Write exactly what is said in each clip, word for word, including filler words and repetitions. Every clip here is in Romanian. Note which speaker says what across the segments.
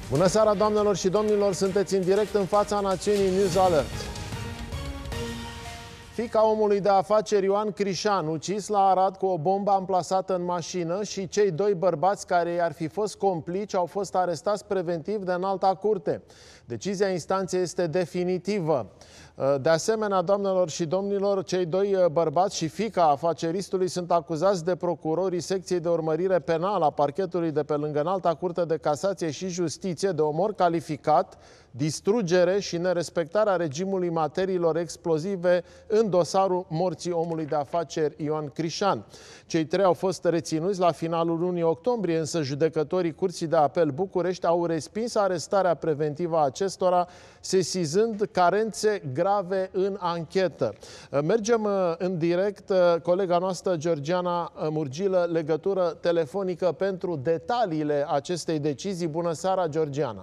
Speaker 1: Bună seara, doamnelor și domnilor! Sunteți în direct în fața națiunii News Alert. Fiica omului de afaceri Ioan Crișan, ucis la Arad cu o bombă amplasată în mașină, și cei doi bărbați care i-ar fi fost complici au fost arestați preventiv de Înalta Curte. Decizia instanței este definitivă. De asemenea, doamnelor și domnilor, cei doi bărbați și fiica afaceristului sunt acuzați de procurorii secției de urmărire penală a parchetului de pe lângă Înalta Curte de Casație și Justiție de omor calificat, distrugere și nerespectarea regimului materiilor explozive în dosarul morții omului de afaceri Ioan Crișan. Cei trei au fost reținuți la finalul lunii octombrie, însă judecătorii Curții de Apel București au respins arestarea preventivă a acestora, sesizând carențe grave în anchetă. Mergem în direct, colega noastră Georgiana Murgilă, legătură telefonică pentru detaliile acestei decizii. Bună seara, Georgiana!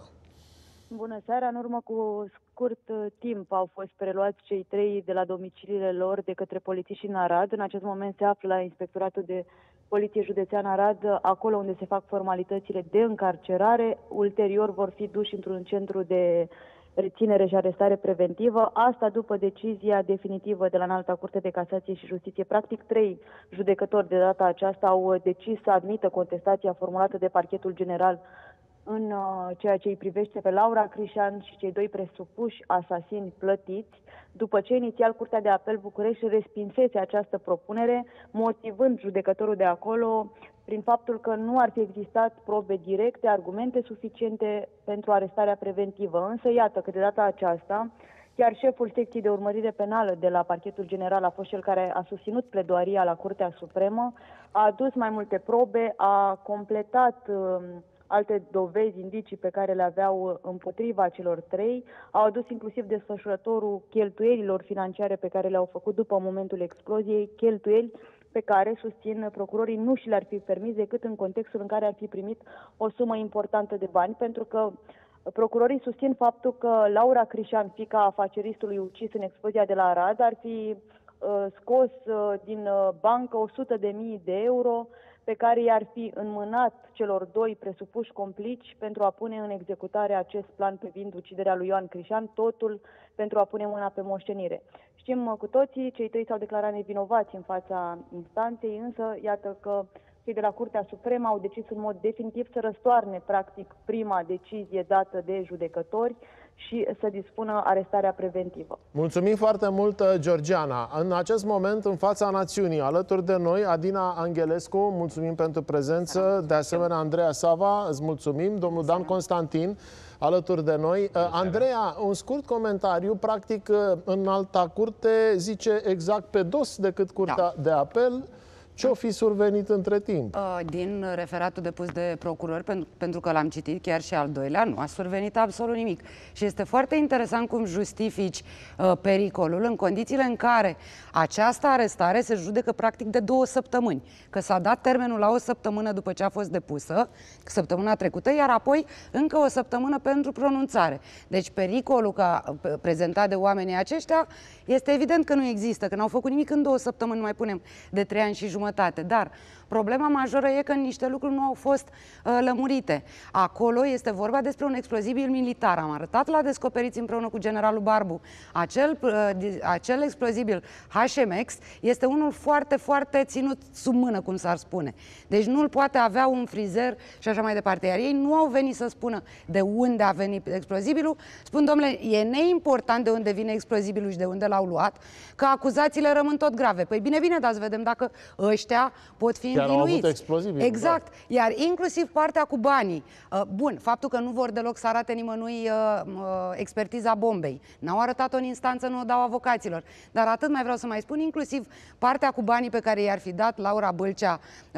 Speaker 2: Bună seara! În urmă cu scurt timp au fost preluați cei trei de la domiciliile lor de către polițiști în Arad. În acest moment se află la Inspectoratul de Poliție Județean Arad, acolo unde se fac formalitățile de încarcerare. Ulterior vor fi duși într-un centru de reținere și arestare preventivă. Asta după decizia definitivă de la Înalta Curte de Casație și Justiție. Practic, trei judecători de data aceasta au decis să admită contestația formulată de Parchetul General în ceea ce îi privește pe Laura Crișan și cei doi presupuși asasini plătiți, după ce inițial Curtea de Apel București respinsese această propunere, motivând judecătorul de acolo prin faptul că nu ar fi existat probe directe, argumente suficiente pentru arestarea preventivă. Însă iată că de data aceasta, chiar șeful secției de urmărire penală de la Parchetul General a fost cel care a susținut pledoaria la Curtea Supremă, a adus mai multe probe, a completat uh, alte dovezi, indicii pe care le aveau împotriva celor trei, au adus inclusiv desfășurătorul cheltuielilor financiare pe care le-au făcut după momentul exploziei, cheltuieli pe care, susțin procurorii, nu și le-ar fi permis decât în contextul în care ar fi primit o sumă importantă de bani, pentru că procurorii susțin faptul că Laura Crișan, fiica afaceristului ucis în explozia de la Arad, ar fi uh, scos uh, din uh, bancă o sută de mii de euro pe care i-ar fi înmânat celor doi presupuși complici pentru a pune în executare acest plan privind uciderea lui Ioan Crișan, totul pentru a pune mâna pe moștenire. Știm cu toții, cei trei s-au declarat nevinovați în fața instanței, însă iată că cei de la Curtea Supremă au decis în mod definitiv să răstoarne practic prima decizie dată de judecători și să dispună arestarea preventivă.
Speaker 1: Mulțumim foarte mult, Georgiana. În acest moment, în fața națiunii, alături de noi, Adina Anghelescu, mulțumim pentru prezență, de asemenea Andreea Sava, îți mulțumim, domnul Dan Constantin, alături de noi. Andreea, un scurt comentariu, practic, în Înalta Curte zice exact pe dos decât Curtea da. de Apel. Ce-o fi survenit între timp?
Speaker 3: Din referatul depus de procurori, pentru, pentru că l-am citit, chiar și al doilea, nu a survenit absolut nimic. Și este foarte interesant cum justifici uh, pericolul în condițiile în care această arestare se judecă practic de două săptămâni. Că s-a dat termenul la o săptămână după ce a fost depusă, săptămâna trecută, iar apoi încă o săptămână pentru pronunțare. Deci pericolul ca prezentat de oamenii aceștia este evident că nu există, că n-au făcut nimic în două săptămâni, mai punem de trei ani și jumătate. Dar problema majoră e că niște lucruri nu au fost uh, lămurite. Acolo este vorba despre un explozibil militar. Am arătat la Descoperiți împreună cu generalul Barbu. Acel, uh, acel explozibil H M X este unul foarte, foarte ținut sub mână, cum s-ar spune. Deci nu-l poate avea un frizer și așa mai departe. Iar ei nu au venit să spună de unde a venit explozibilul. Spun, domnule, e neimportant de unde vine explozibilul și de unde l-au luat, că acuzațiile rămân tot grave. Păi bine, bine, dar să vedem dacă ăștia pot fi învinuiți. Exact. Da. Iar inclusiv partea cu banii. Bun, faptul că nu vor deloc să arate nimănui expertiza bombei. N-au arătat-o în instanță, nu o dau avocaților. Dar atât mai vreau să mai spun, inclusiv partea cu banii pe care i-ar fi dat Laura Bâlcea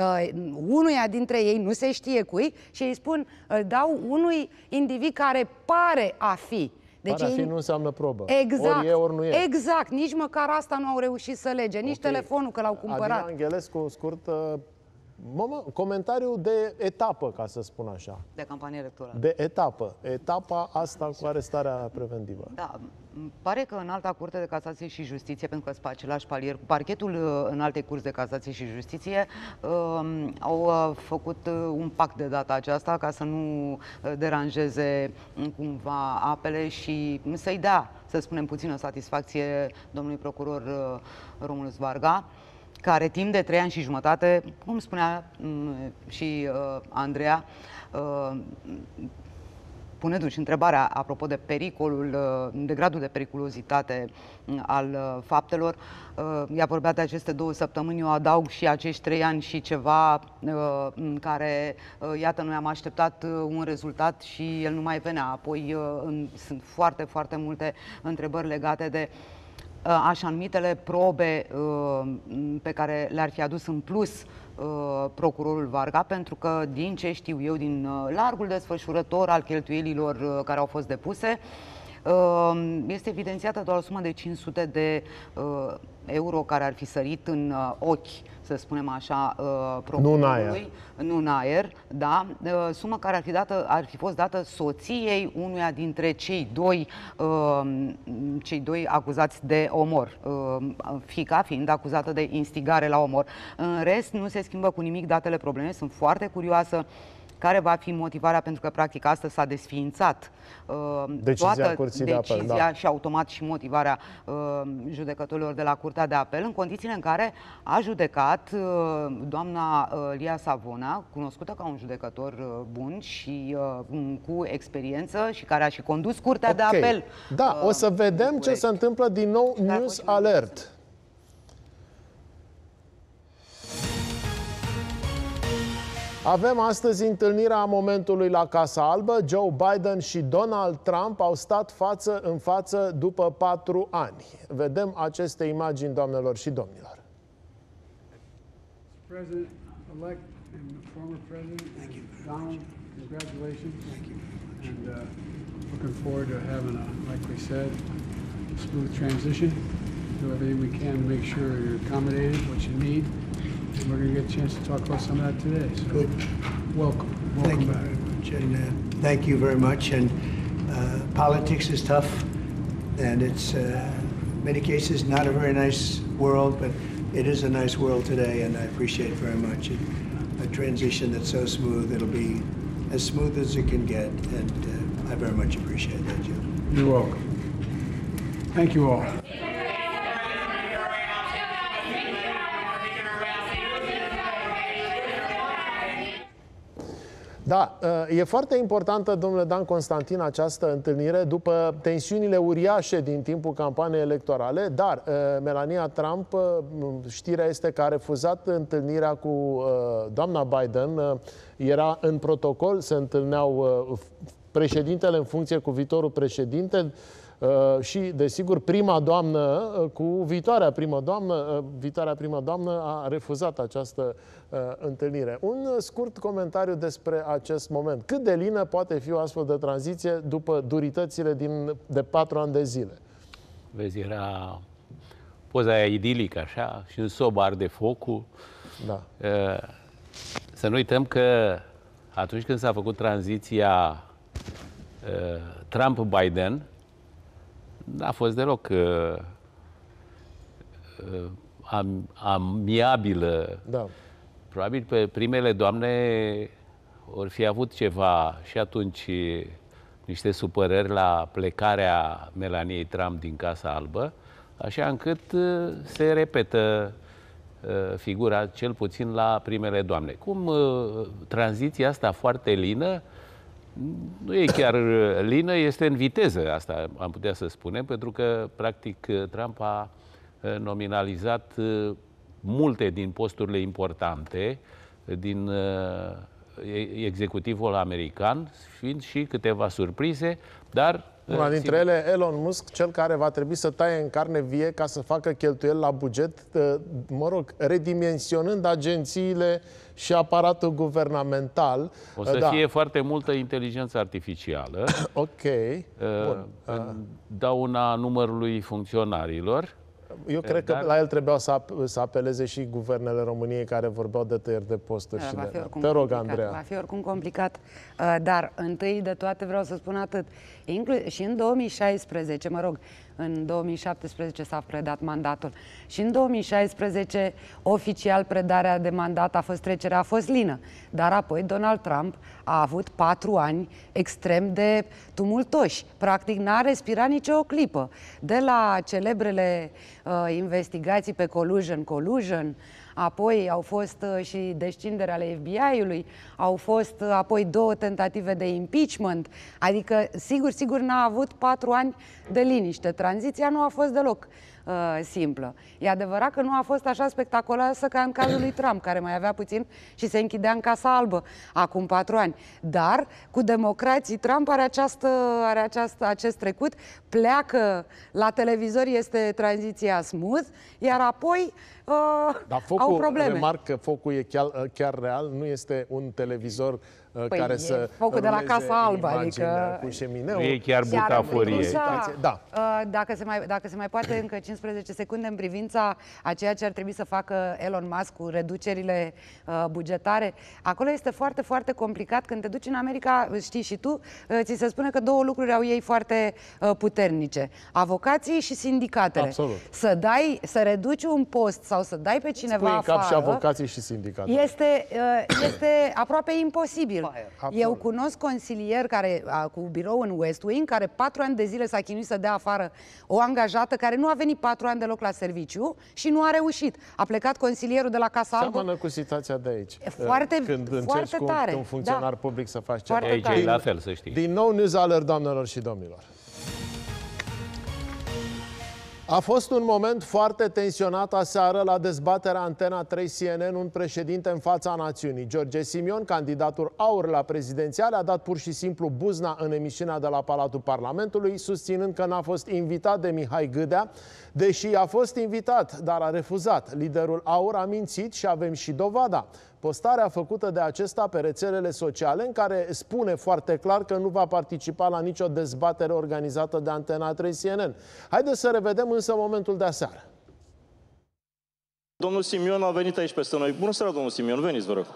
Speaker 3: unuia dintre ei, nu se știe cui, și îi spun, dau unui individ care pare a fi.
Speaker 1: Deci pare a fi nu înseamnă probă.
Speaker 3: Exact,
Speaker 1: ori e, ori nu e.
Speaker 3: Exact. Nici măcar asta nu au reușit să lege. Nici okay. telefonul, că l-au cumpărat.
Speaker 1: Adina Anghelescu, scurt, Comentariu de etapă, ca să spun așa.
Speaker 3: De campanie electorală.
Speaker 1: De etapă. Etapa asta cu arestarea preventivă.
Speaker 3: Da, pare că în Alta Curte de Casație și Justiție, pentru că sunt pe același palier cu parchetul în alte curți de Casație și Justiție, uh, au uh, făcut uh, un pact de data aceasta ca să nu uh, deranjeze cumva apele și să-i dea, să spunem, puțină satisfacție domnului procuror uh, Romulus Varga, care timp de trei ani și jumătate, cum spunea și uh, Andreea, uh, punându-și întrebarea apropo de pericolul, uh, de gradul de periculozitate al uh, faptelor, uh, ea vorbea de aceste două săptămâni, eu adaug și acești trei ani și ceva uh, în care, uh, iată, noi am așteptat uh, un rezultat și el nu mai venea. Apoi uh, în, sunt foarte, foarte multe întrebări legate de așa numitele probe uh, pe care le-ar fi adus în plus uh, procurorul Varga, pentru că, din ce știu eu, din uh, largul desfășurător al cheltuielilor uh, care au fost depuse, uh, este evidențiată doar o sumă de cinci sute de uh, euro care ar fi sărit în uh, ochi, să spunem așa, uh, procurorului.
Speaker 1: Nu în aer.
Speaker 3: Nu în aer, da. Uh, sumă care ar fi, dată, ar fi fost dată soției unuia dintre cei doi, uh, cei doi acuzați de omor. Uh, fiica fiind acuzată de instigare la omor. În rest, nu se schimbă cu nimic datele problemei. Sunt foarte curioasă care va fi motivarea, pentru că practic astăzi s-a desființat uh,
Speaker 1: decizia
Speaker 3: toată
Speaker 1: Curții
Speaker 3: decizia
Speaker 1: de Apel, da.
Speaker 3: și automat și motivarea uh, judecătorilor de la Curtea de Apel, în condițiile în care a judecat uh, doamna uh, Lia Savona, cunoscută ca un judecător uh, bun și uh, cu experiență și care a și condus Curtea
Speaker 1: okay.
Speaker 3: de Apel.
Speaker 1: Da, uh, o să vedem ce se întâmplă din nou.
Speaker 3: Dar
Speaker 1: News Alert. Avem astăzi întâlnirea momentului la Casa Albă. Joe Biden și Donald Trump au stat față în față după patru ani. Vedem aceste imagini, doamnelor și domnilor.
Speaker 4: President-elect and former president, Donald, congratulations. Thank you. And uh, looking forward to having a, like we said, smooth transition. Do everything we can to make sure you're accommodated, what you need. And we're going to get a chance to talk about some of that today. So
Speaker 5: good.
Speaker 4: Welcome. Welcome
Speaker 5: thank you
Speaker 4: back.
Speaker 5: very much. And uh, thank you very much. And uh, politics is tough, and it's uh, in many cases not a very nice world, but it is a nice world today, and I appreciate very much it, a transition that's so smooth. It'll be as smooth as it can get, and uh, I very much appreciate that, Joe.
Speaker 4: You're welcome. Thank you all.
Speaker 1: Da, e foarte importantă, domnule Dan Constantin, această întâlnire după tensiunile uriașe din timpul campaniei electorale, dar Melania Trump, știrea este că a refuzat întâlnirea cu doamna Biden, era în protocol, se întâlneau președintele în funcție cu viitorul președinte, Uh, și, desigur, prima doamnă uh, cu viitoarea prima doamnă, uh, viitoarea prima doamnă a refuzat această uh, întâlnire. Un uh, scurt comentariu despre acest moment. Cât de lină poate fi o astfel de tranziție după duritățile din, de patru ani de zile?
Speaker 6: Vezi, era poza aia idilică, așa, și în sobă arde focul.
Speaker 1: Da.
Speaker 6: Uh, să nu uităm că atunci când s-a făcut tranziția uh, Trump-Biden, n-a fost deloc uh, uh, am, amiabilă.
Speaker 1: Da.
Speaker 6: Probabil pe primele doamne or fi avut ceva și atunci niște supărări la plecarea Melaniei Trump din Casa Albă, așa încât uh, se repetă uh, figura cel puțin la primele doamne. Cum uh, tranziția asta foarte lină, nu e chiar lină, este în viteză, asta am putea să spunem, pentru că, practic, Trump a nominalizat multe din posturile importante din executivul american, fiind și câteva surprize, dar...
Speaker 1: Una dintre ele, Elon Musk, cel care va trebui să taie în carne vie ca să facă cheltuieli la buget, mă rog, redimensionând agențiile și aparatul guvernamental.
Speaker 6: O să da. fie foarte multă inteligență artificială.
Speaker 1: Ok. Bun.
Speaker 6: În dauna numărului funcționarilor.
Speaker 1: Eu cred
Speaker 6: Dar...
Speaker 1: că la el trebuiau să, ap să apeleze și guvernele României care vorbeau de tăieri de posturi.
Speaker 3: Da,
Speaker 1: și
Speaker 3: va
Speaker 1: de...
Speaker 3: fi oricum
Speaker 1: Te rog,
Speaker 3: complicat.
Speaker 1: Andreea.
Speaker 3: Va fi oricum complicat, dar întâi de toate vreau să spun atât. Inclu și în două mii șaisprezece, mă rog, în două mii șaptesprezece s-a predat mandatul și în două mii șaisprezece oficial predarea de mandat a fost trecerea, a fost lină. Dar apoi Donald Trump a avut patru ani extrem de tumultoși. Practic n-a respirat nicio clipă. De la celebrele uh, investigații pe collusion, collusion, apoi au fost uh, și descindere ale F B I-ului, au fost uh, apoi două tentative de impeachment, adică sigur, sigur n-a avut patru ani de liniște. Tranziția nu a fost deloc uh, simplă. E adevărat că nu a fost așa spectaculoasă ca în cazul lui Trump, care mai avea puțin și se închidea în Casa Albă acum patru ani. Dar cu democrații Trump are, această, are această, acest trecut, pleacă la televizor, este tranziția smooth, iar apoi uh,
Speaker 1: Dar focul,
Speaker 3: au probleme.
Speaker 1: remarc că focul e chiar, chiar real, nu este un televizor
Speaker 3: Păi
Speaker 1: care
Speaker 3: e
Speaker 1: să
Speaker 3: focul de la Casa Albă, adică
Speaker 1: cu șemineu.
Speaker 6: Nu e chiar butaforie.
Speaker 1: Da.
Speaker 3: Dacă se, mai, dacă se mai poate încă cincisprezece secunde în privința a ceea ce ar trebui să facă Elon Musk cu reducerile uh, bugetare, acolo este foarte, foarte complicat. Când te duci în America, știi și tu, uh, ți se spune că două lucruri au ei foarte uh, puternice. Avocații și sindicatele.
Speaker 1: Absolut.
Speaker 3: Să dai, să reduci un post sau să dai pe cineva
Speaker 1: Spui
Speaker 3: afară,
Speaker 1: cap și avocații și sindicatele.
Speaker 3: Este, uh, este aproape imposibil.
Speaker 1: Absolut.
Speaker 3: Eu cunosc consilier care, a, cu birou în West Wing, care patru ani de zile s-a chinuit să dea afară o angajată care nu a venit patru ani deloc la serviciu și nu a reușit. A plecat consilierul de la Casa Albă.
Speaker 1: Seamănă cu situația de aici.
Speaker 3: Foarte,
Speaker 1: Când
Speaker 3: foarte
Speaker 1: încerci cu
Speaker 3: tare.
Speaker 1: un funcționar
Speaker 3: Da.
Speaker 1: public să faci ceva.
Speaker 3: Foarte
Speaker 6: Aici
Speaker 3: tare.
Speaker 6: e la fel, să știi.
Speaker 1: Din nou News Alert, doamnelor și domnilor. A fost un moment foarte tensionat aseară la dezbaterea Antena trei C N N, un președinte în fața națiunii. George Simion, candidatul aur la prezidențiale, a dat pur și simplu buzna în emisiunea de la Palatul Parlamentului, susținând că n-a fost invitat de Mihai Gâdea, deși a fost invitat, dar a refuzat. Liderul aur a mințit și avem și dovada. Postarea făcută de acesta pe rețelele sociale, în care spune foarte clar că nu va participa la nicio dezbatere organizată de Antena trei C N N. Haideți să revedem însă momentul de aseară.
Speaker 7: Domnul Simion a venit aici peste noi. Bună seara, domnul Simion, veniți, vă rog.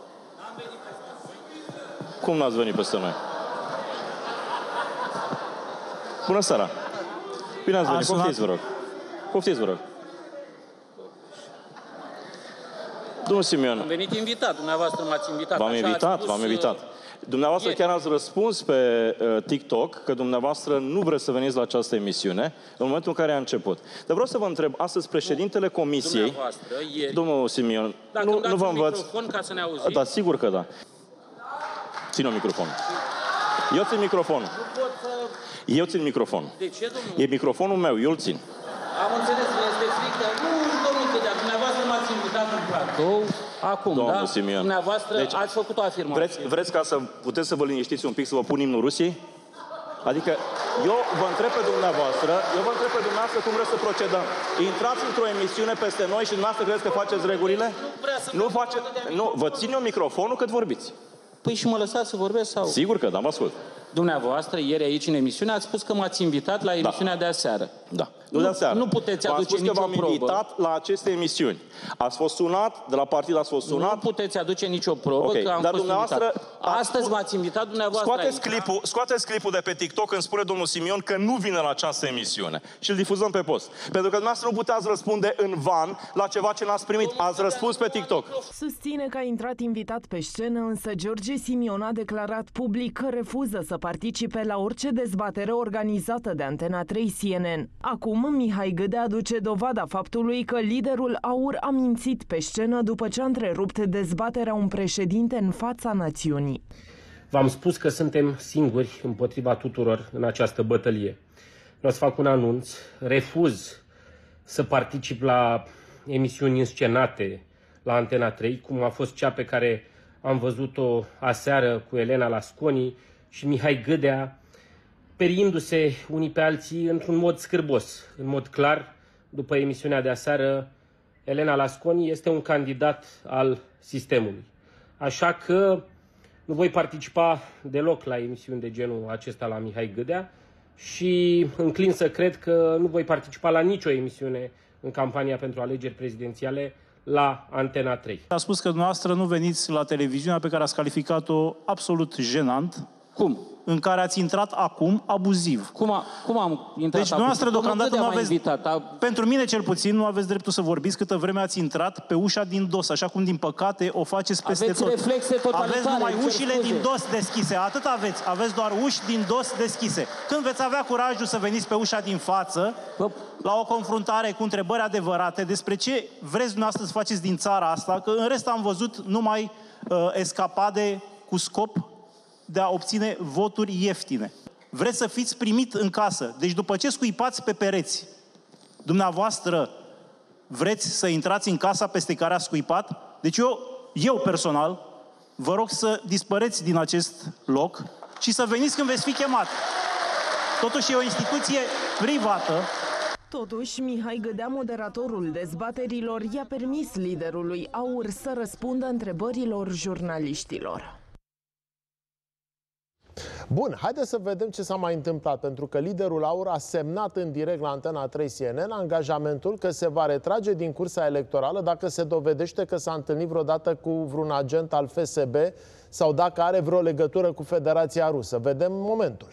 Speaker 7: Cum n-ați venit peste noi? Bună seara. Bine ați venit, poftiți, vă rog. Poftiți, vă rog. Domnul Simion.
Speaker 8: Am venit invitat, dumneavoastră m-ați invitat.
Speaker 7: V-am invitat, v-am invitat. Dumneavoastră chiar ați răspuns pe uh, TikTok că dumneavoastră nu vreți să veniți la această emisiune în momentul în care a început. Dar vreau să vă întreb, astăzi președintele Comisiei,
Speaker 8: ieri,
Speaker 7: domnul Simion,
Speaker 8: dacă
Speaker 7: nu,
Speaker 8: îmi dați
Speaker 7: nu vă
Speaker 8: un
Speaker 7: învăț...
Speaker 8: microfon ca să ne auzim.
Speaker 7: Da, sigur că da. Ține-o microfonul. Eu țin microfonul.
Speaker 8: Nu pot să...
Speaker 7: Eu țin microfonul.
Speaker 8: De ce, domnul?
Speaker 7: E microfonul meu, eu îl țin.
Speaker 8: Am înțeles, este frică. Nu, domnul Gâdea, dumneavoastră m-ați invitat în platou. Acum,
Speaker 7: Domnul
Speaker 8: da?
Speaker 7: Simion.
Speaker 8: Dumneavoastră
Speaker 7: Deci,
Speaker 8: ați făcut o afirmație.
Speaker 7: Vreți, vreți ca să puteți să vă liniștiți un pic, să vă pun imnul Rusiei? Adică, eu vă întreb pe dumneavoastră, eu vă întreb pe dumneavoastră cum vreți să procedăm. Intrați într-o emisiune peste noi și dumneavoastră credeți că faceți regulile?
Speaker 8: Nu vrea să
Speaker 7: Nu
Speaker 8: mă
Speaker 7: face... Nu, vă țin eu microfonul cât vorbiți.
Speaker 8: Păi și mă lăsați să vorbesc sau...
Speaker 7: Sigur că da, vă ascult.
Speaker 8: Dumneavoastră, ieri aici în emisiune, ați spus că m-ați invitat la emisiunea da. de aseară.
Speaker 7: Da. Nu, de aseară.
Speaker 8: Nu puteți aduce
Speaker 7: spus
Speaker 8: nicio
Speaker 7: că v-am
Speaker 8: probă.
Speaker 7: invitat la aceste emisiuni. Ați fost sunat, de la partid ați fost sunat.
Speaker 8: Nu puteți aduce nicio probă
Speaker 7: okay.
Speaker 8: că am
Speaker 7: Dar
Speaker 8: fost invitat.
Speaker 7: ați...
Speaker 8: Astăzi m-ați invitat dumneavoastră
Speaker 7: Scoateți
Speaker 8: aici.
Speaker 7: clipul, scoateți clipul de pe TikTok când spune domnul Simion că nu vine la această emisiune. Și îl difuzăm pe post. Pentru că dumneavoastră nu puteați răspunde în van la ceva ce n-ați primit. Ați răspuns pe TikTok.
Speaker 9: Susține că a intrat invitat pe scenă, însă George Simion a declarat public că refuză să participe la orice dezbatere organizată de Antena trei C N N. Acum, Mihai Gâdea aduce dovada faptului că liderul aur a mințit pe scenă după ce a întrerupt dezbaterea un președinte în fața națiunii.
Speaker 10: V-am spus că suntem singuri împotriva tuturor în această bătălie. Vreau să fac un anunț. Refuz să particip la emisiuni înscenate la Antena trei, cum a fost cea pe care am văzut-o aseară cu Elena Lasconi și Mihai Gâdea, periindu-se unii pe alții într-un mod scârbos. În mod clar, după emisiunea de aseară, Elena Lasconi este un candidat al sistemului. Așa că nu voi participa deloc la emisiuni de genul acesta la Mihai Gâdea și înclin să cred că nu voi participa la nicio emisiune în campania pentru alegeri prezidențiale la Antena trei.
Speaker 11: A spus că dumneavoastră nu veniți la televiziunea pe care ați calificat-o absolut jenant.
Speaker 8: Cum?
Speaker 11: În care ați intrat acum abuziv.
Speaker 8: Cum, a, cum am intrat?
Speaker 11: Deci dumneavoastră deocamdată nu aveți,
Speaker 8: invitat, a...
Speaker 11: pentru mine cel puțin, nu aveți dreptul să vorbiți câtă vreme ați intrat pe ușa din dos, așa cum din păcate o faceți peste
Speaker 8: aveți
Speaker 11: tot.
Speaker 8: Reflexe totalitare,
Speaker 11: aveți numai ușile
Speaker 8: scuze.
Speaker 11: din dos deschise, atât aveți, aveți doar uși din dos deschise. Când veți avea curajul să veniți pe ușa din față,
Speaker 8: Bă...
Speaker 11: la o confruntare cu întrebări adevărate despre ce vreți dumneavoastră să faceți din țara asta, că în rest am văzut numai uh, escapade cu scop de a obține voturi ieftine. Vreți să fiți primit în casă. Deci după ce scuipați pe pereți, dumneavoastră vreți să intrați în casa peste care ați scuipat? Deci eu, eu personal, vă rog să dispăreți din acest loc și să veniți când veți fi chemat. Totuși e o instituție privată.
Speaker 9: Totuși, Mihai Gâdea, moderatorul dezbaterilor, i-a permis liderului AUR să răspundă întrebărilor jurnaliștilor.
Speaker 1: Bun, haideți să vedem ce s-a mai întâmplat, pentru că liderul AUR a semnat în direct la Antena trei C N N angajamentul că se va retrage din cursa electorală dacă se dovedește că s-a întâlnit vreodată cu vreun agent al F S B sau dacă are vreo legătură cu Federația Rusă. Vedem momentul.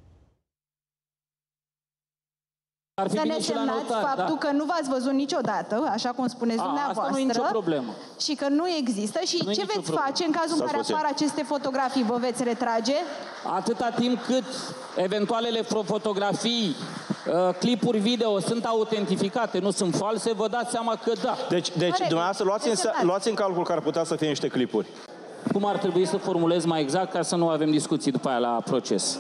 Speaker 12: Ar fi să ne semnați faptul da. că nu v-ați văzut niciodată, așa cum spuneți A, dumneavoastră,
Speaker 8: asta nu e nicio problemă.
Speaker 12: Și că nu există. Și
Speaker 8: nu
Speaker 12: ce veți problemă. face în cazul în care apar aceste fotografii? Vă veți retrage?
Speaker 8: Atâta timp cât eventualele fotografii, uh, clipuri video sunt autentificate, nu sunt false, vă dați seama că da.
Speaker 7: Deci, deci dumneavoastră luați în, luați în calcul că ar putea să fie niște clipuri.
Speaker 8: Cum ar trebui să formulez mai exact ca să nu avem discuții după aia la proces?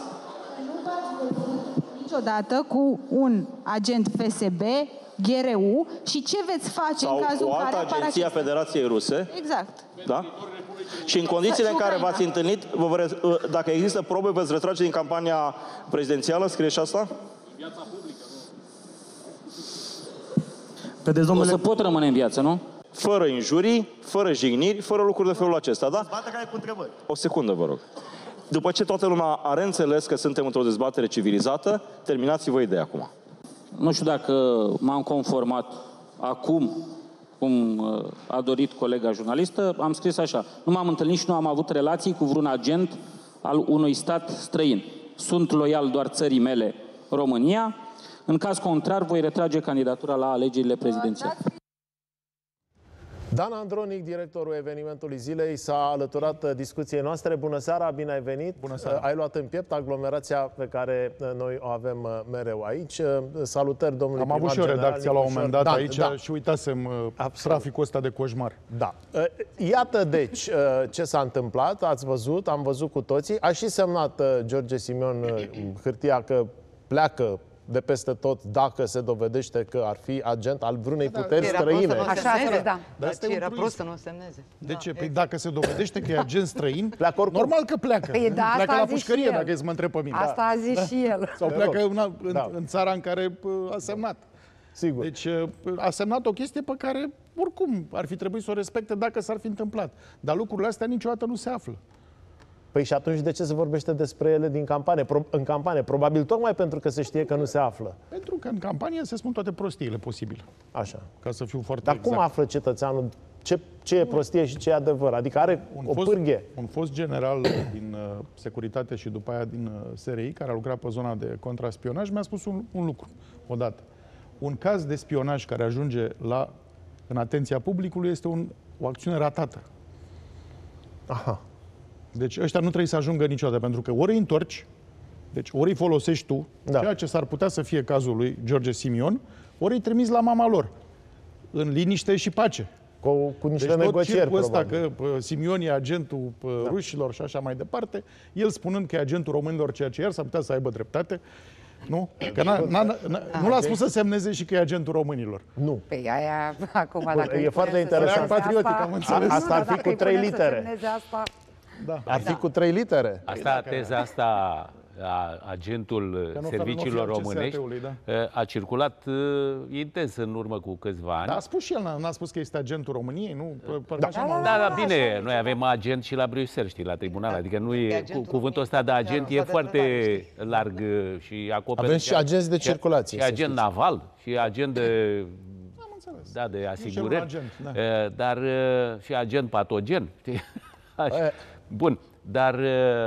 Speaker 12: Niciodată cu un agent F S B, G R U și ce veți face
Speaker 7: sau
Speaker 12: în cazul
Speaker 7: în care
Speaker 12: apare
Speaker 7: agenție
Speaker 12: aceste...
Speaker 7: a Federației Ruse.
Speaker 12: Exact.
Speaker 7: Da? Și în condițiile în care v-ați întâlnit, vă, dacă există probe, veți retrage din campania prezidențială, scrie și asta?
Speaker 8: Viața publică, nu? O să pot rămâne în viață, nu?
Speaker 7: Fără injurii, fără jigniri, fără lucruri de felul acesta, da? O secundă, vă rog. După ce toată lumea a reînțeles că suntem într-o dezbatere civilizată, terminați-vă ideea acum.
Speaker 8: Nu știu dacă m-am conformat acum, cum a dorit colega jurnalistă, am scris așa. Nu m-am întâlnit și nu am avut relații cu vreun agent al unui stat străin. Sunt loial doar țării mele, România. În caz contrar, voi retrage candidatura la alegerile prezidențiale.
Speaker 1: Dan Andronic, directorul evenimentului zilei, s-a alăturat discuției noastre. Bună seara, bine ai venit. Bună seara. Ai luat în piept aglomerația pe care noi o avem mereu aici. Salutări, domnului
Speaker 13: Am avut și o redacție la un moment dat da, aici da. și uitasem Absolut. traficul ăsta de coșmar.
Speaker 1: Da. Iată, deci, ce s-a întâmplat. Ați văzut, am văzut cu toții. A și semnat George Simion hârtia că pleacă de peste tot dacă se dovedește că ar fi agent al vreunei da, puteri străine.
Speaker 3: Așa este, da.
Speaker 13: Dar
Speaker 3: deci era prost să nu semneze.
Speaker 13: De ce? Păi dacă se dovedește că e agent străin,
Speaker 1: pleacă oricum.
Speaker 13: Normal că pleacă.
Speaker 3: Păi da,
Speaker 13: pleacă la pușcărie, dacă îți mă întreb pe mine.
Speaker 3: Asta a zis da. și el.
Speaker 13: Sau pleacă în, în, da. în țara în care a semnat.
Speaker 1: Sigur.
Speaker 13: Deci a semnat o chestie pe care oricum ar fi trebuit să o respecte dacă s-ar fi întâmplat. Dar lucrurile astea niciodată nu se află.
Speaker 1: Păi și atunci de ce se vorbește despre ele din campanie? Pro- în campanie? Probabil tocmai pentru că se știe că nu se află.
Speaker 13: Pentru că în campanie se spun toate prostiile posibile.
Speaker 1: Așa.
Speaker 13: Ca să fiu foarte
Speaker 1: Dar
Speaker 13: exact.
Speaker 1: cum află cetățeanul ce, ce e prostie și ce e adevăr? Adică are
Speaker 13: un
Speaker 1: o
Speaker 13: fost,
Speaker 1: pârghie.
Speaker 13: Un fost general din uh, securitate și după aia din uh, S R I, care a lucrat pe zona de contraspionaj, mi-a spus un, un lucru odată. Un caz de spionaj care ajunge la, în atenția publicului este un, o acțiune ratată.
Speaker 1: Aha.
Speaker 13: Deci ăștia nu trebuie să ajungă niciodată, pentru că ori îi întorci, deci ori îi folosești tu, da. ceea ce s-ar putea să fie cazul lui George Simion, ori îi trimiți la mama lor, în liniște și pace.
Speaker 1: Cu, cu niște
Speaker 13: deci
Speaker 1: negocieri,
Speaker 13: tot ăsta că pă, Simion e agentul pă, da. rușilor și așa mai departe, el spunând că e agentul românilor, ceea ce iar s-ar putea să aibă dreptate, nu? Că n-a, n-a, n-a, nu l-a spus să semneze și că e agentul românilor.
Speaker 1: Nu.
Speaker 3: Păi aia, acum,
Speaker 1: Bun,
Speaker 3: dacă
Speaker 1: e foarte interesant.
Speaker 13: Patriotic, am înțeles.
Speaker 1: Asta ar fi cu trei litere.
Speaker 3: Asta...
Speaker 1: Da. Ar fi da. cu trei litere.
Speaker 6: Asta, teza asta, a, agentul serviciilor românești, da. a circulat uh, intens în urmă cu câțiva ani.
Speaker 13: Da, a spus și el, n-a spus că este agentul României, nu?
Speaker 6: Da, da, da, da, da, bine, noi avem agent și la Bruxelles, știi, la tribunal, adică nu e, cu, cuvântul ăsta de agent e foarte larg și acoperă.
Speaker 1: Avem și agenți de circulație.
Speaker 6: Și agent naval, și agent de
Speaker 13: înțeles.
Speaker 6: Da, de asigurări.
Speaker 13: un agent, da.
Speaker 6: Dar și agent patogen. Așa. Bun, dar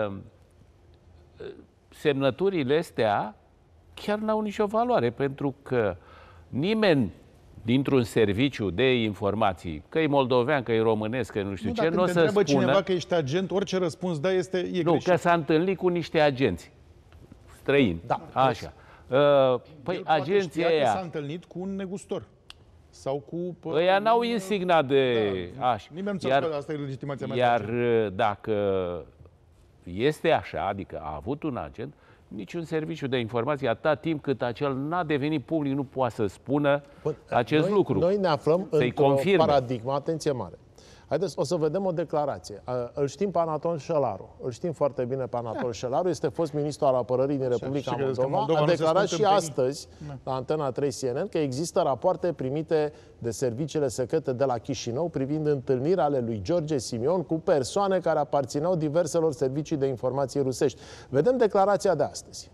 Speaker 6: semnăturile astea chiar n-au nicio valoare, pentru că nimeni dintr-un serviciu de informații, că e moldovean, că e românesc, că nu știu
Speaker 13: nu,
Speaker 6: ce, nu o să spună...
Speaker 13: Dacă cineva că ești agent, orice răspuns dă este e
Speaker 6: Nu,
Speaker 13: greșit.
Speaker 6: că s-a întâlnit cu niște agenți străini.
Speaker 13: Da.
Speaker 6: Așa. Păi agenția aia...
Speaker 13: s-a întâlnit cu un negustor. Sau cu...
Speaker 6: Ăia n-au insignat de...
Speaker 13: Da,
Speaker 6: așa.
Speaker 13: Nimeni nu
Speaker 6: iar,
Speaker 13: asta e legitimația mea.
Speaker 6: Iar dacă este așa, adică a avut un agent, niciun serviciu de informații, atâta timp cât acel n-a devenit public, nu poate să spună Bun, acest
Speaker 1: noi,
Speaker 6: lucru.
Speaker 1: Noi ne aflăm într-o
Speaker 6: confirme.
Speaker 1: paradigmă, atenție mare. Haideți, o să vedem o declarație. Îl știm pe Anatol Șelaru. Îl știm foarte bine pe Anatol Șelaru. Este fost ministru al apărării din Republica Moldova. Moldova. A declarat și astăzi, la Antena trei C N N, că există rapoarte primite de serviciile secrete de la Chișinău privind întâlnirea ale lui George Simion cu persoane care aparțineau diverselor servicii de informații rusești. Vedem declarația de astăzi.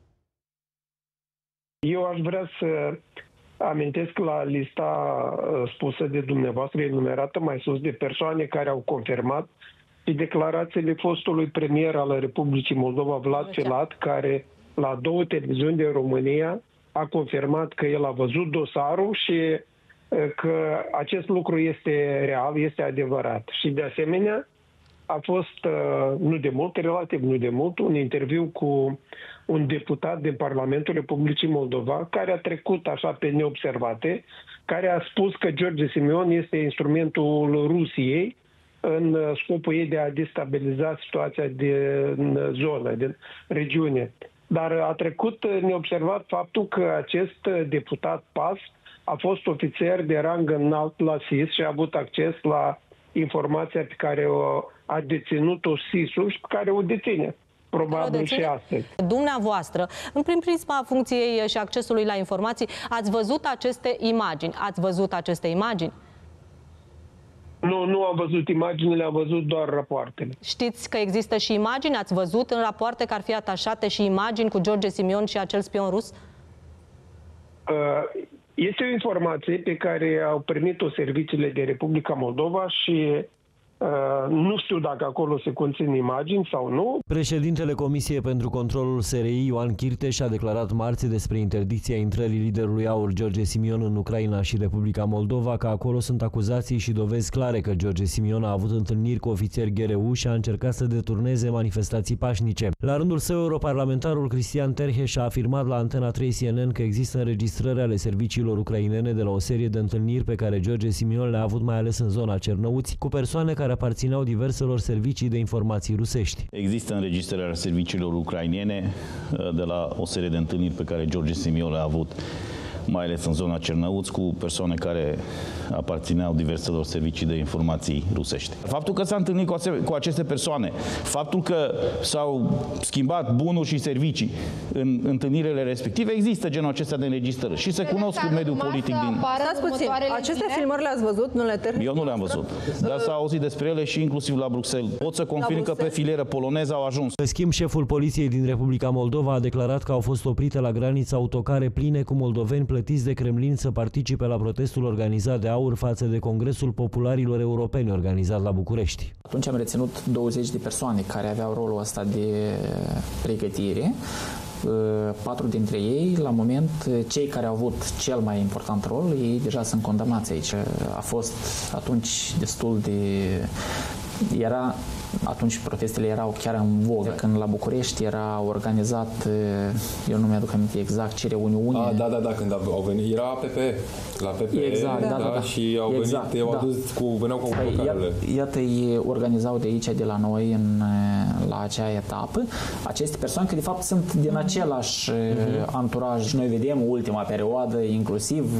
Speaker 14: Eu aș vrea să amintesc la lista spusă de dumneavoastră, enumerată mai sus, de persoane care au confirmat și declarațiile fostului premier al Republicii Moldova, Vlad Filat, care la două televiziuni din România a confirmat că el a văzut dosarul și că acest lucru este real, este adevărat. Și de asemenea a fost, nu de mult, relativ nu de mult, un interviu cu un deputat din Parlamentul Republicii Moldova, care a trecut așa pe neobservate, care a spus că George Simion este instrumentul Rusiei în scopul ei de a destabiliza situația din zonă, din regiune. Dar a trecut neobservat faptul că acest deputat P A S a fost ofițer de rang înalt la S I S și a avut acces la informația pe care o a deținut-o S I S-ul și pe care o deține. Probabil și astăzi.
Speaker 15: Dumneavoastră, în prin prisma funcției și accesului la informații, ați văzut aceste imagini? Ați văzut aceste imagini?
Speaker 14: Nu, nu am văzut imaginile, am văzut doar rapoartele.
Speaker 15: Știți că există și imagini? Ați văzut în rapoarte că ar fi atașate și imagini cu George Simion și acel spion rus?
Speaker 14: Este o informație pe care au primit-o serviciile de Republica Moldova și Uh, nu știu dacă acolo se conțin imagini sau nu.
Speaker 16: Președintele Comisiei pentru Controlul S R I, Ioan Chirteș, a declarat marți despre interdicția intrării liderului AUR George Simion în Ucraina și Republica Moldova că acolo sunt acuzații și dovezi clare că George Simion a avut întâlniri cu ofițeri G R U și a încercat să deturneze manifestații pașnice. La rândul său, europarlamentarul Cristian Terheș a afirmat la Antena trei C N N că există înregistrări ale serviciilor ucrainene de la o serie de întâlniri pe care George Simion le-a avut mai ales în zona Cernăuți, cu persoane care aparțineau diverselor servicii de informații rusești.
Speaker 17: Există înregistrări ale serviciilor ucrainene de la o serie de întâlniri pe care George Simion le-a avut, mai ales în zona Cernăuți, cu persoane care aparțineau diverselor servicii de informații rusești. Faptul că s-a întâlnit cu, cu aceste persoane, faptul că s-au schimbat bunuri și servicii în întâlnirile respective, există genul acesta de înregistrări și se cunosc în mediul politic din...
Speaker 15: Stați puțin, aceste filmări le-ați văzut? Nu le termin?
Speaker 17: Eu nu le-am văzut, dar s-a auzit despre ele și inclusiv la Bruxelles. Pot să confirm că pe filieră poloneză au ajuns.
Speaker 16: Pe schimb, șeful poliției din Republica Moldova a declarat că au fost oprite la graniță autocare pline cu moldoveni plătiți de Kremlin să participe la protestul organizat de AUR față de Congresul Popularilor Europeni organizat la București.
Speaker 18: Atunci am reținut douăzeci de persoane care aveau rolul ăsta de pregătire. Patru dintre ei, la moment, cei care au avut cel mai important rol, ei deja sunt condamnați aici. A fost atunci destul de... Era... Atunci protestele erau chiar în vogă. Când la București era organizat, eu nu mi-aduc aminte exact ce reuniune.
Speaker 19: Ah, da, da, da, când au venit, era P P E, la P P E,
Speaker 18: exact, da, da, da, da.
Speaker 19: Și au
Speaker 18: exact,
Speaker 19: venit, au
Speaker 18: da.
Speaker 19: adus cu, veneau cu
Speaker 18: păi,
Speaker 19: blocarele.
Speaker 18: Iată, ei organizau de aici, de la noi, în, la acea etapă, aceste persoane, că de fapt sunt din același uh-huh. anturaj. Noi vedem ultima perioadă, inclusiv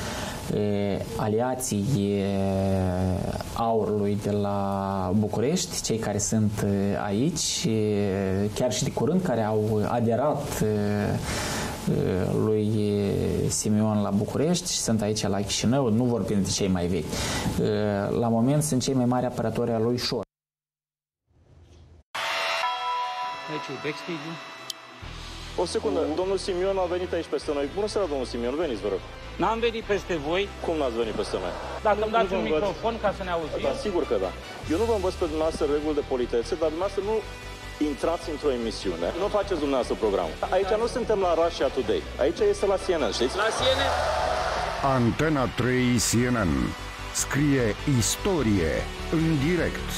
Speaker 18: e, aliații e, AUR-ului de la București, cei care sunt aici, chiar și de curând, care au aderat lui Simion la București și sunt aici la Chișinău, nu vorbim de cei mai vechi. La moment sunt cei mai mari apărători al lui Șor.
Speaker 6: Aici e backstage-ul.
Speaker 7: O secundă, domnul Simion a venit aici peste noi. Bună seara, domnul Simion, veniți, vă rog.
Speaker 8: N-am venit peste voi.
Speaker 7: Cum n-ați venit peste noi?
Speaker 8: Dacă îmi dați
Speaker 7: Nu
Speaker 8: un
Speaker 7: vă învăț-
Speaker 8: microfon ca să ne auzim.
Speaker 7: Da, sigur că da. Eu nu vă învăț pe dumneavoastră reguli de politețe, dar dumneavoastră nu intrați într-o emisiune, nu faceți dumneavoastră programul. Aici nu suntem la Russia Today, aici este la C N N, știți?
Speaker 8: La C N N.
Speaker 20: Antena trei C N N scrie istorie în direct.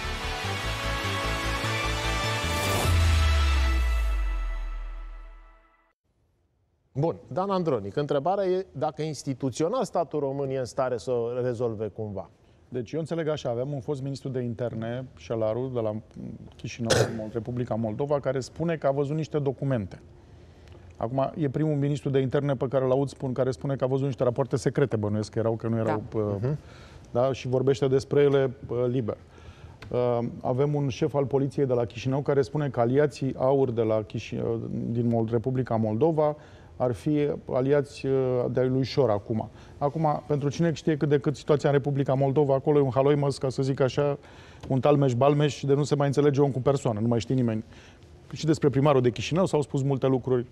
Speaker 1: Bun, Dan Andronic, întrebarea e dacă instituțional statul român e în stare să o rezolve cumva.
Speaker 13: Deci eu înțeleg așa, avem un fost ministru de interne, Șelaru, de la Chișinău, Republica Moldova, care spune că a văzut niște documente. Acum, e primul ministru de interne pe care l-aud spun, care spune că a văzut niște rapoarte secrete, bănuiesc că erau, că nu erau, da. Uh, uh-huh. da, și vorbește despre ele uh, liber. Uh, avem un șef al poliției de la Chișinău care spune că aliații AUR de la Chișinău, din Mold- Republica Moldova ar fi aliați de-ai lui Șor acum. Acum, pentru cine știe cât de cât situația în Republica Moldova, acolo e un haloimăs, ca să zic așa, un talmeș-balmeș, de nu se mai înțelege om cu persoană, nu mai știe nimeni. Și despre primarul de Chișinău s-au spus multe lucruri.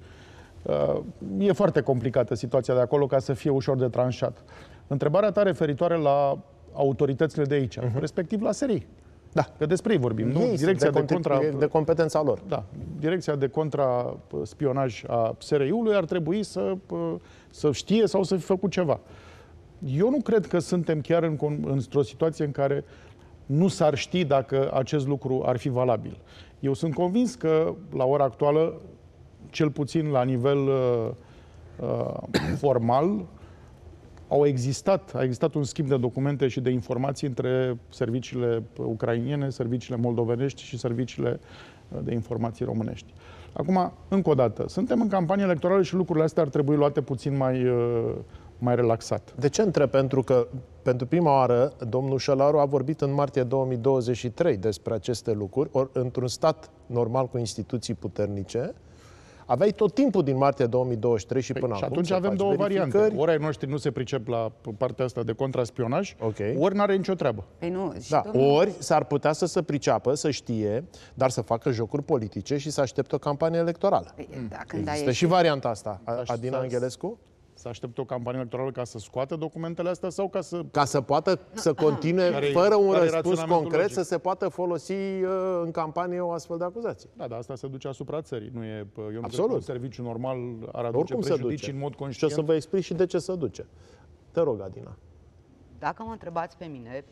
Speaker 13: E foarte complicată situația de acolo ca să fie ușor de tranșat. Întrebarea ta referitoare la autoritățile de aici, uh-huh. respectiv la S R I. Da, că despre ei vorbim, nu? Direcția de, de, contra,
Speaker 1: de competența lor.
Speaker 13: Da, Direcția de contraspionaj a S R I-ului ar trebui să, să știe sau să fi făcut ceva. Eu nu cred că suntem chiar în, într-o situație în care nu s-ar ști dacă acest lucru ar fi valabil. Eu sunt convins că, la ora actuală, cel puțin la nivel uh, uh, formal, au existat, a existat un schimb de documente și de informații între serviciile ucrainene, serviciile moldovenești și serviciile de informații românești. Acum, încă o dată, suntem în campanie electorală și lucrurile astea ar trebui luate puțin mai, mai relaxat.
Speaker 1: De ce întreb? Pentru că, pentru prima oară, domnul Șelaru a vorbit în martie două mii douăzeci și trei despre aceste lucruri, ori într-un stat normal cu instituții puternice, aveai tot timpul din martie două mii douăzeci și trei și păi, până
Speaker 13: și
Speaker 1: acum.
Speaker 13: atunci avem două variante. Ori ai noștri nu se pricep la partea asta de contraspionaj, okay. ori n-are nicio treabă.
Speaker 3: Păi nu,
Speaker 1: da.
Speaker 3: domnul...
Speaker 1: Ori s-ar putea să se priceapă, să știe, dar să facă jocuri politice și să aștepte o campanie electorală.
Speaker 3: Păi, da,
Speaker 1: când Există și varianta asta. Adina Angelescu?
Speaker 13: Să aștepte o campanie electorală ca să scoată documentele astea sau ca să...
Speaker 1: Ca să poată să continue, care fără un răspuns concret, logic. Să se poată folosi uh, în campanie o astfel de acuzație.
Speaker 13: Da, dar asta se duce asupra țării. Nu e, eu nu
Speaker 1: Absolut.
Speaker 13: cred că un serviciu normal ar aduce prejudicii în mod conștient.
Speaker 1: Și o să vă explic și de ce se duce. Te rog, Adina.
Speaker 3: Dacă mă întrebați pe mine,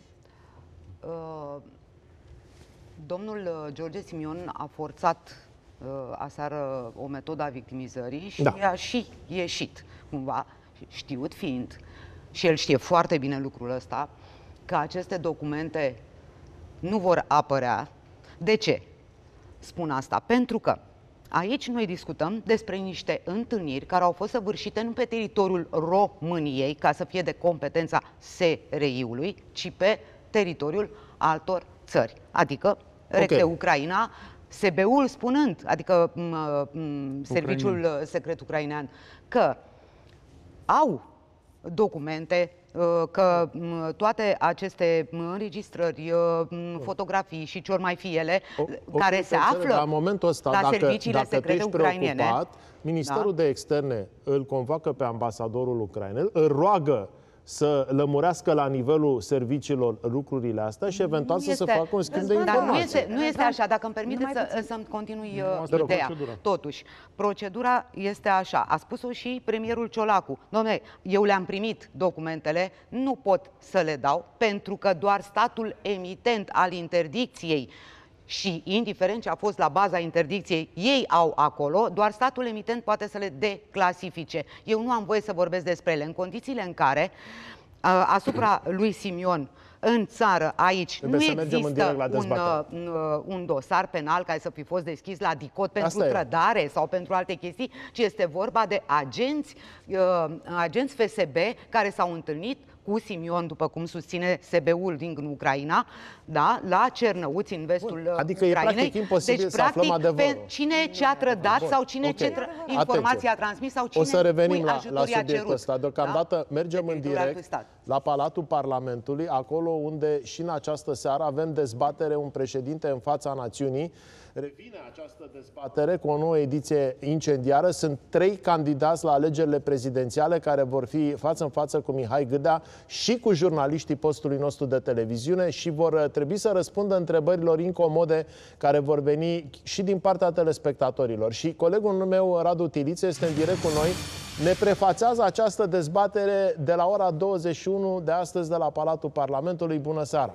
Speaker 3: uh, domnul George Simion a forțat uh, aseară o metodă a victimizării și da. a și ieșit. Cumva, știut fiind, și el știe foarte bine lucrul ăsta, că aceste documente nu vor apărea. De ce spun asta? Pentru că aici noi discutăm despre niște întâlniri care au fost săvârșite nu pe teritoriul României, ca să fie de competența S R I-ului, ci pe teritoriul altor țări. Adică, recte okay. Ucraina, S B U-ul spunând, adică m- m- serviciul Ucraina. secret ucrainean, că au documente, că toate aceste înregistrări, fotografii și ce ori mai fi ele, o, care o, se află
Speaker 1: la momentul ăsta,
Speaker 3: la
Speaker 1: dacă,
Speaker 3: serviciile
Speaker 1: dacă
Speaker 3: secrete ucrainene.
Speaker 1: Ministerul da? de Externe îl convoacă pe ambasadorul ucrainel, îl roagă să lămurească la nivelul serviciilor lucrurile astea și eventual nu să este, se facă un schimb de informații.
Speaker 3: Dar nu este, nu este așa, dacă îmi permiteți să, să-mi continui uh, ideea. Procedura. Totuși, procedura este așa, a spus-o și premierul Ciolacu. Dom'le, eu le-am primit documentele, nu pot să le dau, pentru că doar statul emitent al interdicției și, indiferent ce a fost la baza interdicției, ei au acolo, doar statul emitent poate să le declasifice. Eu nu am voie să vorbesc despre ele, în condițiile în care asupra lui Simion, în țară, aici, Trebuie nu există un, uh, un dosar penal care să fi fost deschis la DICOT pentru Asta trădare e. sau pentru alte chestii, ci este vorba de agenți, uh, agenți F S B care s-au întâlnit cu Simion, după cum susține S B U-ul din Ucraina, da, la Cernăuți, în vestul Bun.
Speaker 1: Adică
Speaker 3: Ucrainei.
Speaker 1: e practic imposibil
Speaker 3: deci,
Speaker 1: să aflăm
Speaker 3: practic,
Speaker 1: adevărul.
Speaker 3: Pe cine ce a trădat Bun. sau cine okay. ce tră... informații a transmis sau cine
Speaker 1: o să revenim la, la
Speaker 3: subiectul
Speaker 1: subiectul ăsta. Deocamdată da? mergem în direct la Palatul Parlamentului, acolo unde și în această seară avem dezbatere, un președinte în fața națiunii. Revine această dezbatere cu o nouă ediție incendiară. Sunt trei candidați la alegerile prezidențiale care vor fi față în față cu Mihai Gâdea și cu jurnaliștii postului nostru de televiziune și vor trebui să răspundă întrebărilor incomode care vor veni și din partea telespectatorilor. Și colegul meu, Radu Tiliță, este în direct cu noi. Ne prefațează această dezbatere de la ora douăzeci și unu de astăzi de la Palatul Parlamentului. Bună seara!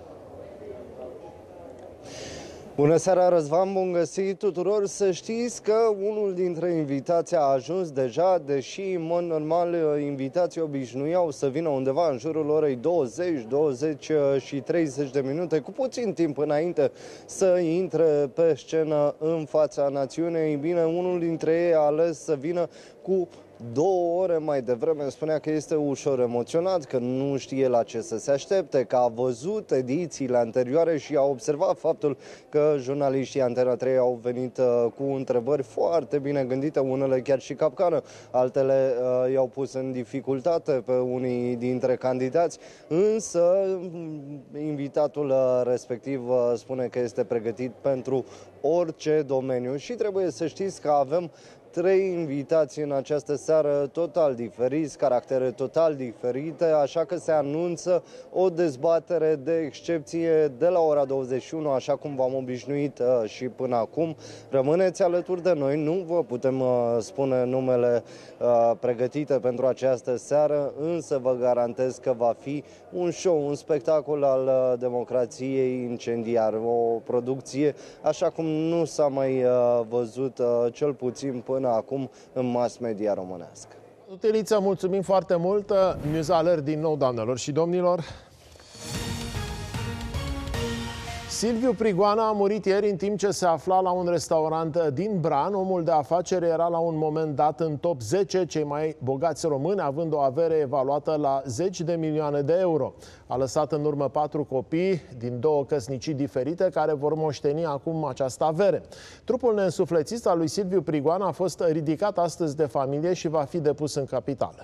Speaker 21: Bună seara, Răzvan, bun găsit tuturor. Să știți că unul dintre invitații a ajuns deja, deși în mod normal invitații obișnuiau să vină undeva în jurul orei douăzeci, douăzeci și treizeci de minute, cu puțin timp înainte să intre pe scenă în fața națiunii. Bine, unul dintre ei a ales să vină cu două ore mai devreme. Spunea că este ușor emoționat, că nu știe la ce să se aștepte, că a văzut edițiile anterioare și a observat faptul că jurnaliștii Antena trei au venit uh, cu întrebări foarte bine gândite, unele chiar și capcană, altele uh, i-au pus în dificultate pe unii dintre candidați, însă invitatul uh, respectiv uh, spune că este pregătit pentru orice domeniu și trebuie să știți că avem trei invitații în această seară total diferiți, caractere total diferite, așa că se anunță o dezbatere de excepție de la ora douăzeci și unu, așa cum v-am obișnuit uh, și până acum. Rămâneți alături de noi, nu vă putem uh, spune numele uh, pregătite pentru această seară, însă vă garantez că va fi un show, un spectacol al uh, democrației incendiar, o producție așa cum nu s-a mai uh, văzut uh, cel puțin până acum în mass media românească.
Speaker 1: Utiliță, mulțumim foarte mult. News Alert din nou, doamnelor și domnilor. Silviu Prigoana a murit ieri în timp ce se afla la un restaurant din Bran. Omul de afaceri era la un moment dat în top zece cei mai bogați români, având o avere evaluată la zeci de milioane de euro. A lăsat în urmă patru copii din două căsnicii diferite care vor moșteni acum această avere. Trupul neînsuflețit al lui Silviu Prigoana a fost ridicat astăzi de familie și va fi depus în capitală.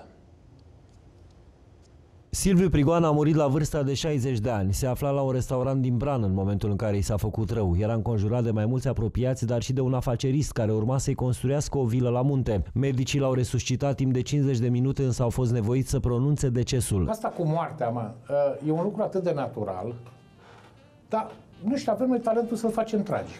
Speaker 16: Silviu Prigoana a murit la vârsta de șaizeci de ani. Se afla la un restaurant din Bran în momentul în care i s-a făcut rău. Era înconjurat de mai mulți apropiați, dar și de un afacerist care urma să-i construiască o vilă la munte. Medicii l-au resuscitat timp de cincizeci de minute, însă au fost nevoiți să pronunțe decesul.
Speaker 22: Asta cu moartea, mă, e un lucru atât de natural, dar, nu știu, avem noi talentul să-l facem tragic.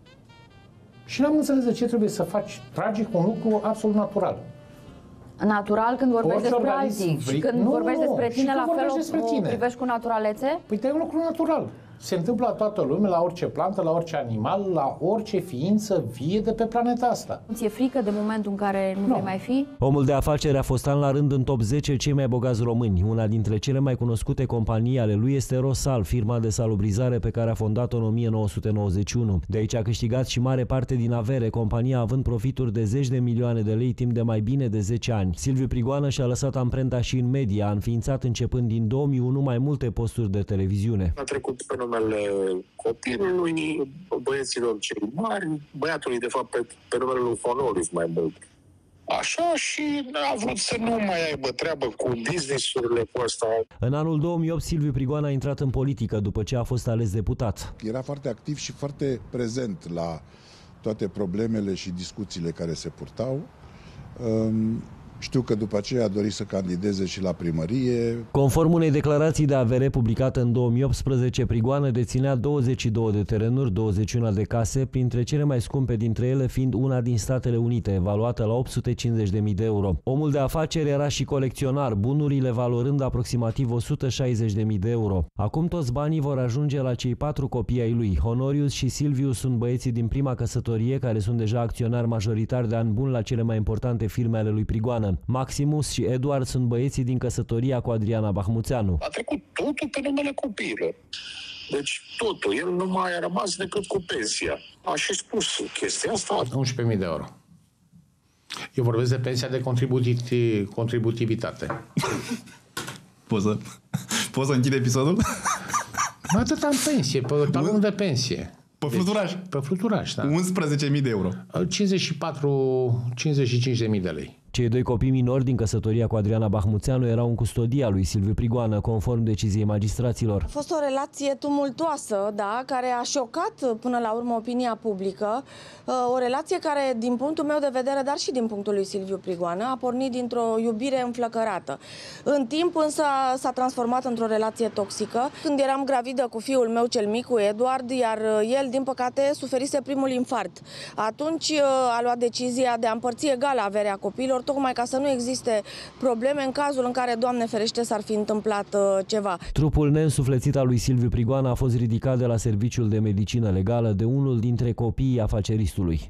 Speaker 22: Și n-am înțeles de ce trebuie să faci tragic un lucru absolut natural.
Speaker 23: Natural când vorbești
Speaker 22: Orice
Speaker 23: despre alții și când
Speaker 22: nu,
Speaker 23: vorbești despre tine, la fel o privești cu naturalețe?
Speaker 22: Păi e un lucru natural. Se întâmplă la toată lumea, la orice plantă, la orice animal, la orice ființă vie de pe planeta asta.
Speaker 23: Ți-e frică de momentul în care nu, nu. vei mai fi?
Speaker 16: Omul de afaceri a fost an la rând în top zece cei mai bogați români. Una dintre cele mai cunoscute companii ale lui este Rosal, firma de salubrizare pe care a fondat-o în o mie nouă sute nouăzeci și unu. De aici a câștigat și mare parte din avere, compania având profituri de zeci de milioane de lei timp de mai bine de zece ani. Silviu Prigoană și-a lăsat amprenta și în media, a înființat începând din două mii unu mai multe posturi de televiziune.
Speaker 24: A trecut pe numele copilului, băieților cei mari, băiatului de fapt pe, pe numele lui Fonolis mai mult. Așa, și a vrut să nu mai aibă treabă cu business-urile cu asta.
Speaker 16: În anul două mii opt, Silviu Prigoana a intrat în politică după ce a fost ales deputat.
Speaker 25: Era foarte activ și foarte prezent la toate problemele și discuțiile care se purtau. Um, Știu că după aceea a dorit să candideze și la primărie.
Speaker 16: Conform unei declarații de avere publicată în două mii optsprezece, Prigoană deținea douăzeci și două de terenuri, douăzeci și unu de case, printre cele mai scumpe dintre ele fiind una din Statele Unite, evaluată la opt sute cincizeci de mii de euro. Omul de afaceri era și colecționar, bunurile valorând aproximativ o sută șaizeci de mii de euro. Acum toți banii vor ajunge la cei patru copii ai lui. Honorius și Silviu sunt băieții din prima căsătorie, care sunt deja acționari majoritari de an bun la cele mai importante firme ale lui Prigoană. Maximus și Eduard sunt băieții din căsătoria cu Adriana Bahmuțeanu.
Speaker 24: A trecut totul pe numele copiilor. Deci totul. El nu mai a rămas decât cu pensia. A și spus chestia asta.
Speaker 22: unsprezece mii de euro. Eu vorbesc de pensia de contributivitate.
Speaker 2: Poți să, poți să închid episodul?
Speaker 22: Nu atât am pensie, pe talon de pensie.
Speaker 2: Pe fluturaș?
Speaker 22: Deci, pe fluturaș, da.
Speaker 2: unsprezece mii de euro.
Speaker 22: cincizeci și patru cincizeci și cinci de mii de lei.
Speaker 16: Cei doi copii minori din căsătoria cu Adriana Bahmuțeanu erau în custodia lui Silviu Prigoană, conform deciziei magistraților.
Speaker 4: A fost o relație tumultoasă, da, care a șocat până la urmă opinia publică. O relație care, din punctul meu de vedere, dar și din punctul lui Silviu Prigoană, a pornit dintr-o iubire înflăcărată. În timp însă s-a transformat într-o relație toxică. Când eram gravidă cu fiul meu cel mic, cu Eduard, iar el, din păcate, suferise primul infart. Atunci a luat decizia de a împărți egal averea copiilor, tocmai ca să nu existe probleme în cazul în care, Doamne ferește, s-ar fi întâmplat uh, ceva.
Speaker 16: Trupul neînsuflețit al lui Silviu Prigoană a fost ridicat de la Serviciul de Medicină Legală de unul dintre copiii afaceristului.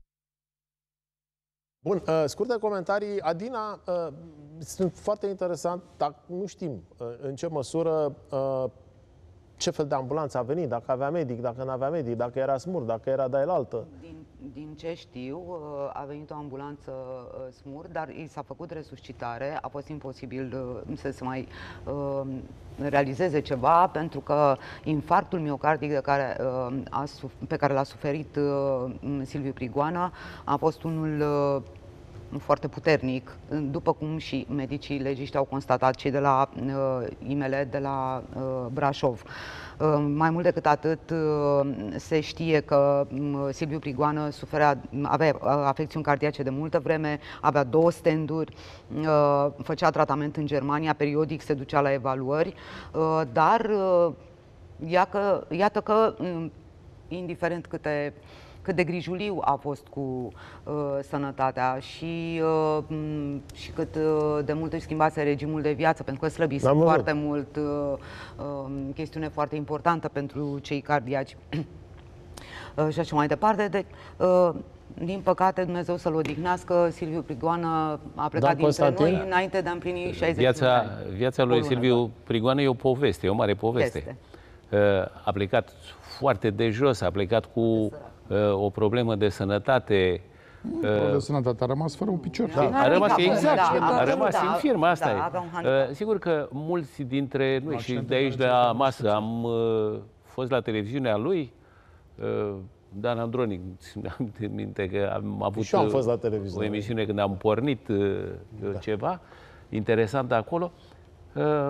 Speaker 1: Bun, uh, scurte comentarii. Adina, uh, sunt foarte interesant, dar nu știm uh, în ce măsură, uh, ce fel de ambulanță a venit, dacă avea medic, dacă nu avea medic, dacă era smur, dacă era de alaltă.
Speaker 3: Din, din ce știu, a venit o ambulanță smur, dar i s-a făcut resuscitare. A fost imposibil să se mai uh, realizeze ceva, pentru că infarctul miocardic de care, uh, a, pe care l-a suferit uh, Silviu Prigoană a fost unul uh, foarte puternic, după cum și medicii legiști au constatat, cei de la uh, I M L de la uh, Brașov. Uh, mai mult decât atât, uh, se știe că uh, Silviu Prigoană suferea, avea uh, afecțiuni cardiace de multă vreme, avea două stenduri, uh, făcea tratament în Germania, periodic se ducea la evaluări, uh, dar uh, iată, iată că, uh, indiferent câte cât de grijuliu a fost cu uh, sănătatea și, uh, și cât uh, de mult își schimbase regimul de viață, pentru că slăbise foarte mult, uh, uh, chestiune foarte importantă pentru cei cardiaci uh, și așa mai departe. Deci, uh, din păcate, Dumnezeu să-l odihnească, Silviu Prigoană a plecat da, dintre Constantin? noi înainte de a împlini șaizeci
Speaker 6: viața,
Speaker 3: de ani.
Speaker 6: Viața lui Silviu Prigoană e o poveste, e o mare poveste. Este. Uh, a plecat foarte de jos, a plecat cu o problemă de sănătate.
Speaker 13: Uh, de sănătate, a rămas fără un picior.
Speaker 6: Da, a rămas, exact, da, a rămas da, în firmă, asta da, e. Uh, sigur că mulți dintre noi și de aici de la masă am uh, fost la televiziunea lui, uh, Dan Andronic, am minte că am avut
Speaker 1: și am fost la televiziune.
Speaker 6: o emisiune când am pornit uh, da. ceva interesant acolo. Uh,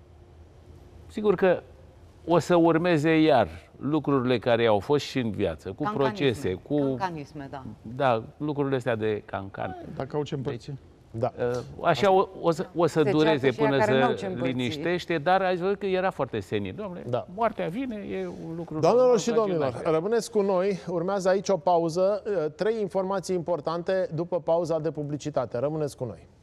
Speaker 6: sigur că o să urmeze iar lucrurile care au fost și în viață, cu cancanisme, procese, cu...
Speaker 3: Cancanisme, da.
Speaker 6: Da, lucrurile astea de cancan.
Speaker 13: Dacă au ce împărți.
Speaker 6: Deci, da. Așa o, o să, o să dureze până să liniștește, dar ați văzut că era foarte senin. Doamne, da. moartea vine, e un lucru...
Speaker 1: Doamnelor și domnilor, rămâneți cu noi. Urmează aici o pauză. Trei informații importante după pauza de publicitate. Rămâneți cu noi.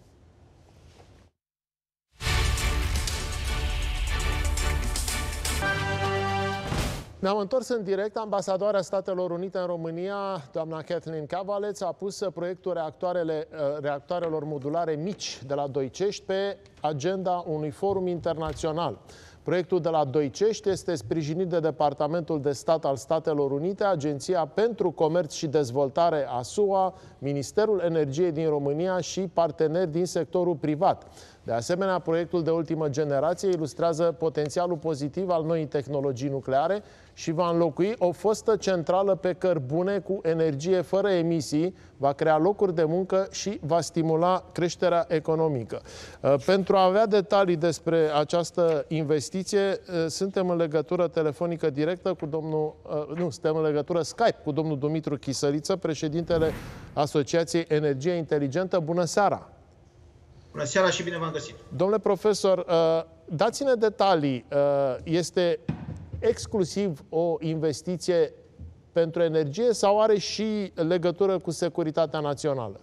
Speaker 1: Ne-am întors în direct. Ambasadoarea Statelor Unite în România, doamna Kathleen Cavaleț, a pus proiectul reactoarele, reactoarelor modulare mici de la Doicești pe agenda unui forum internațional. Proiectul de la Doicești este sprijinit de Departamentul de Stat al Statelor Unite, Agenția pentru Comerț și Dezvoltare a S U A, Ministerul Energiei din România și parteneri din sectorul privat. De asemenea, proiectul de ultimă generație ilustrează potențialul pozitiv al noii tehnologii nucleare și va înlocui o fostă centrală pe cărbune cu energie fără emisii, va crea locuri de muncă și va stimula creșterea economică. Pentru a avea detalii despre această investiție, suntem în legătură telefonică directă cu domnul, nu, suntem în legătură Skype cu domnul Dumitru Chisăliță, președintele Asociației Energie Inteligentă. Bună seara!
Speaker 5: Bună seara și bine v-am găsit!
Speaker 1: Domnule profesor, dați-ne detalii. Este exclusiv o investiție pentru energie sau are și legătură cu securitatea națională?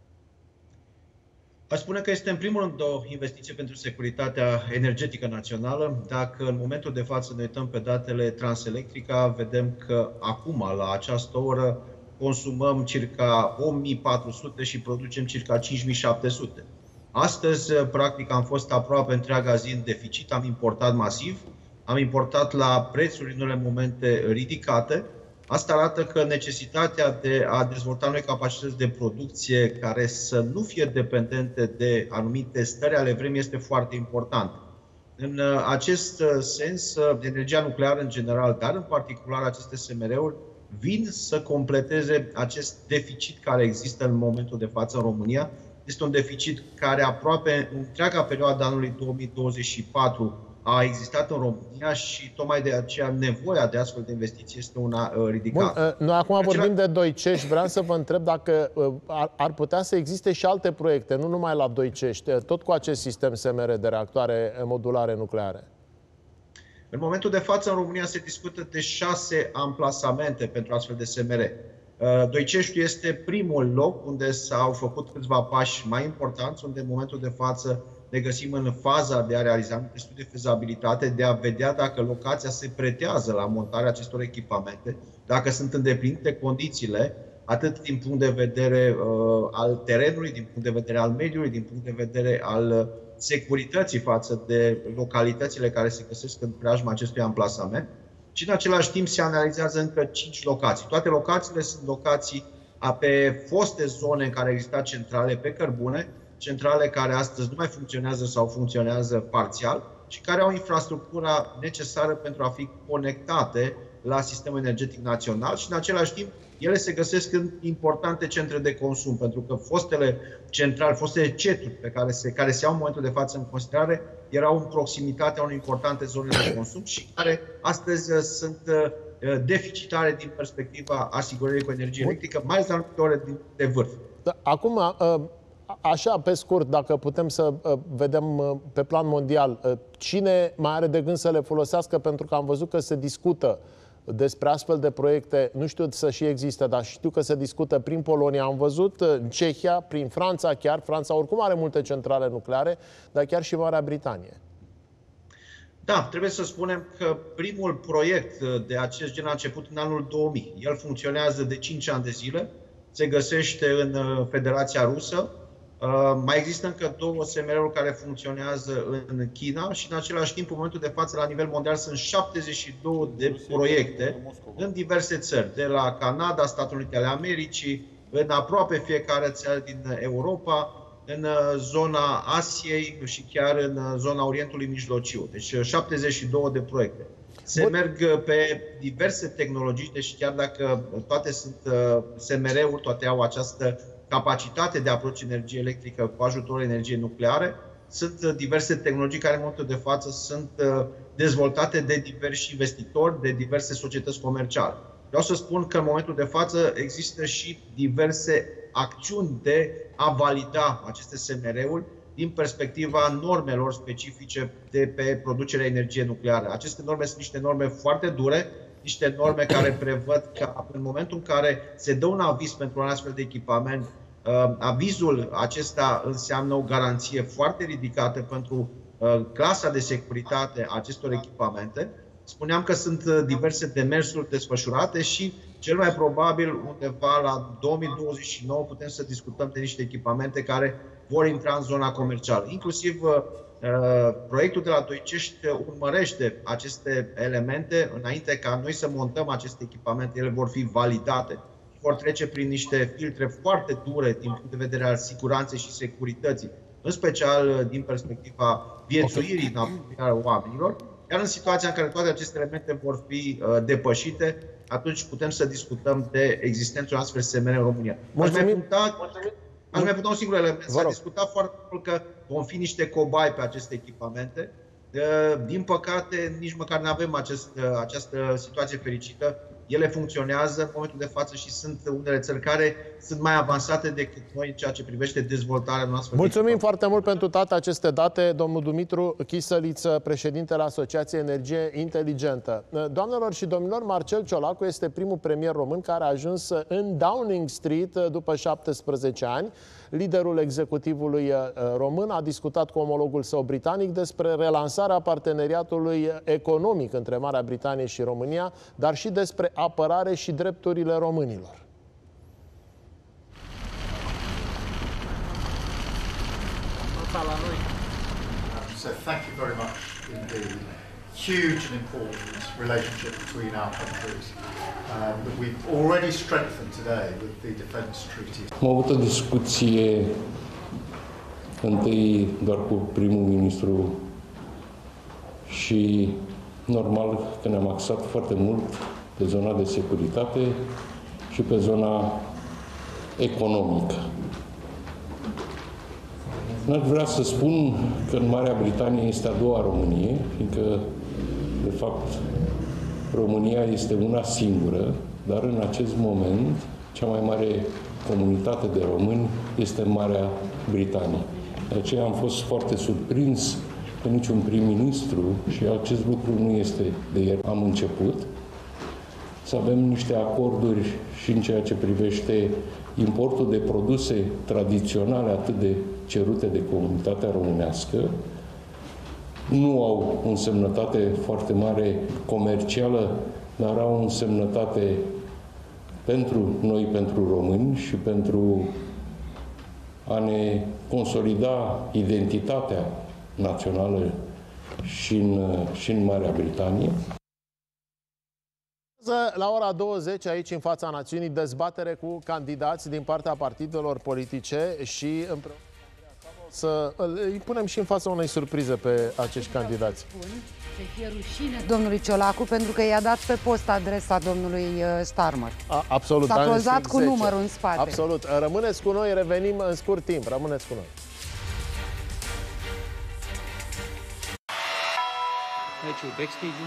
Speaker 5: Aș spune că este în primul rând o investiție pentru securitatea energetică națională. Dacă în momentul de față ne uităm pe datele Transelectrica, vedem că acum, la această oră, consumăm circa o mie patru sute și producem circa cinci mii șapte sute. Astăzi, practic, am fost aproape întreaga zi în deficit, am importat masiv, am importat la prețuri în unele momente ridicate. Asta arată că necesitatea de a dezvolta noi capacități de producție care să nu fie dependente de anumite stări ale vremii este foarte importantă. În acest sens, energia nucleară în general, dar în particular aceste S M R-uri, vin să completeze acest deficit care există în momentul de față în România. Este un deficit care aproape în întreaga perioadă anului două mii douăzeci și patru a existat în România și tocmai de aceea nevoia de astfel de investiții este una uh, ridicată.
Speaker 1: Bun, uh, noi acum Acela... vorbim de Doicești. Vreau să vă întreb dacă uh, ar, ar putea să existe și alte proiecte, nu numai la Doicești, tot cu acest sistem S M R de reactoare modulare nucleare.
Speaker 5: În momentul de față, în România se discută de șase amplasamente pentru astfel de S M R. Doiceștiul este primul loc unde s-au făcut câțiva pași mai importanți, unde în momentul de față ne găsim în faza de a realiza un studiu de fezabilitate, de a vedea dacă locația se pretează la montarea acestor echipamente, dacă sunt îndeplinite condițiile, atât din punct de vedere uh, al terenului, din punct de vedere al mediului, din punct de vedere al securității față de localitățile care se găsesc în preajma acestui amplasament. Și în același timp se analizează încă cinci locații. Toate locațiile sunt locații pe foste zone în care exista centrale pe cărbune, centrale care astăzi nu mai funcționează sau funcționează parțial și care au infrastructura necesară pentru a fi conectate la sistemul energetic național și în același timp ele se găsesc în importante centre de consum, pentru că fostele centrale, fostele ceturi pe care se, care se iau în momentul de față în considerare erau în proximitatea unor importante zone de consum și care astăzi sunt deficitare din perspectiva asigurării cu energie electrică, mai ales la anumite ore de vârf.
Speaker 1: Da, acum, așa pe scurt, dacă putem să vedem pe plan mondial, cine mai are de gând să le folosească, pentru că am văzut că se discută despre astfel de proiecte, nu știu să și există, dar știu că se discută prin Polonia, am văzut, în Cehia, prin Franța chiar. Franța oricum are multe centrale nucleare, dar chiar și Marea Britanie.
Speaker 5: Da, trebuie să spunem că primul proiect de acest gen a început în anul două mii. El funcționează de cinci ani de zile, se găsește în Federația Rusă. Mai există încă două S M R-uri care funcționează în China și în același timp, în momentul de față, la nivel mondial, sunt șaptezeci și două de proiecte în diverse țări, de la Canada, Statele Unite ale Americii, în aproape fiecare țară din Europa, în zona Asiei și chiar în zona Orientului Mijlociu. Deci șaptezeci și două de proiecte. Se merg pe diverse tehnologii, deci chiar dacă toate sunt S M R-uri, toate au această capacitate de a produce energie electrică cu ajutorul energiei nucleare, sunt diverse tehnologii care în momentul de față sunt dezvoltate de diversi investitori, de diverse societăți comerciale. Vreau să spun că în momentul de față există și diverse acțiuni de a valida aceste S M R-uri din perspectiva normelor specifice de pe producerea energiei nucleare. Aceste norme sunt niște norme foarte dure, niște norme care prevăd că în momentul în care se dă un aviz pentru un astfel de echipament, avizul acesta înseamnă o garanție foarte ridicată pentru clasa de securitate a acestor echipamente. Spuneam că sunt diverse demersuri desfășurate și cel mai probabil undeva la două mii douăzeci și nouă putem să discutăm de niște echipamente care vor intra în zona comercială. Inclusiv proiectul de la Doicești urmărește aceste elemente înainte ca noi să montăm aceste echipamente, ele vor fi validate. Vor trece prin niște filtre foarte dure din punct de vedere al siguranței și securității, în special din perspectiva viețuirii okay. oamenilor. Iar în situația în care toate aceste elemente vor fi uh, depășite, atunci putem să discutăm de existența unui astfel S M R în România. Aș mai putea, aș mai putea un singur element. S-a discutat foarte mult că vom fi niște cobai pe aceste echipamente. Uh, din păcate, nici măcar nu avem acest, uh, această situație fericită. Ele funcționează în momentul de față și sunt unele țări care sunt mai avansate decât noi în ceea ce privește dezvoltarea noastră.
Speaker 1: Mulțumim foarte mult pentru toate aceste date, domnul Dumitru Chisăliță, președintele Asociației Energie Inteligentă. Doamnelor și domnilor, Marcel Ciolacu este primul premier român care a ajuns în Downing Street după șaptesprezece ani. Liderul executivului român a discutat cu omologul său britanic despre relansarea parteneriatului economic între Marea Britanie și România, dar și despre apărare și drepturile românilor.
Speaker 9: So thank you very much indeed. Huge and important relationship between our countries um, that we've already strengthened today with the defence treaty.
Speaker 10: Am avut o discuție întâi doar cu primul ministru
Speaker 19: și normal că ne-am axat foarte mult pe zona de securitate și pe zona economică. N-aș vrea să spun că în Marea Britanie este a doua Românie, fiindcă, de fapt, România este una singură, dar în acest moment cea mai mare comunitate de români este în Marea Britanie. De aceea am fost foarte surprins că niciun prim-ministru, și acest lucru nu este de ieri, am început, să avem niște acorduri și în ceea ce privește importul de produse tradiționale atât de cerute de comunitatea românească, nu au o însemnătate foarte mare comercială, dar au o însemnătate pentru noi, pentru români și pentru a ne consolida identitatea națională și în, și în Marea Britanie.
Speaker 1: La ora douăzeci, aici în fața națiunii, dezbatere cu candidați din partea partidelor politice și împreună să îi punem și în fața unei surprize pe acești candidați.
Speaker 3: Să fie rușine domnului Ciolacu pentru că i-a dat pe post adresa domnului Starmer.
Speaker 1: A, absolut.
Speaker 3: S-a clozat cu numărul în spate.
Speaker 1: Absolut. Rămâneți cu noi, revenim în scurt timp. Rămâneți cu noi.
Speaker 8: Aici e backstage-ul.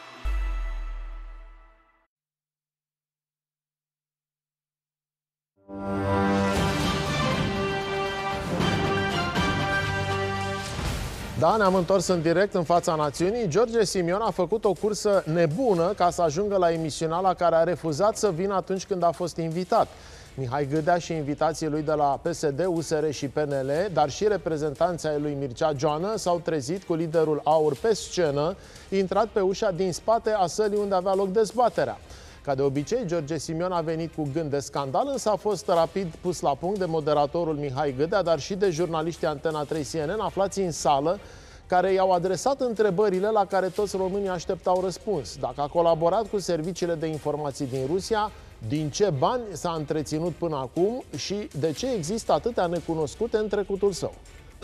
Speaker 1: Da, ne-am întors în direct în fața națiunii. George Simion a făcut o cursă nebună ca să ajungă la emisiunea la care a refuzat să vină atunci când a fost invitat. Mihai Gâdea și invitații lui de la P S D, U S R și P N L, dar și reprezentanții ai lui Mircea Joană s-au trezit cu liderul AUR pe scenă, intrat pe ușa din spate a sălii unde avea loc dezbaterea. Ca de obicei, George Simion a venit cu gând de scandal, însă a fost rapid pus la punct de moderatorul Mihai Gâdea, dar și de jurnaliștii Antena trei C N N aflați în sală, care i-au adresat întrebările la care toți românii așteptau răspuns. Dacă a colaborat cu serviciile de informații din Rusia, din ce bani s-a întreținut până acum și de ce există atâtea necunoscute în trecutul său.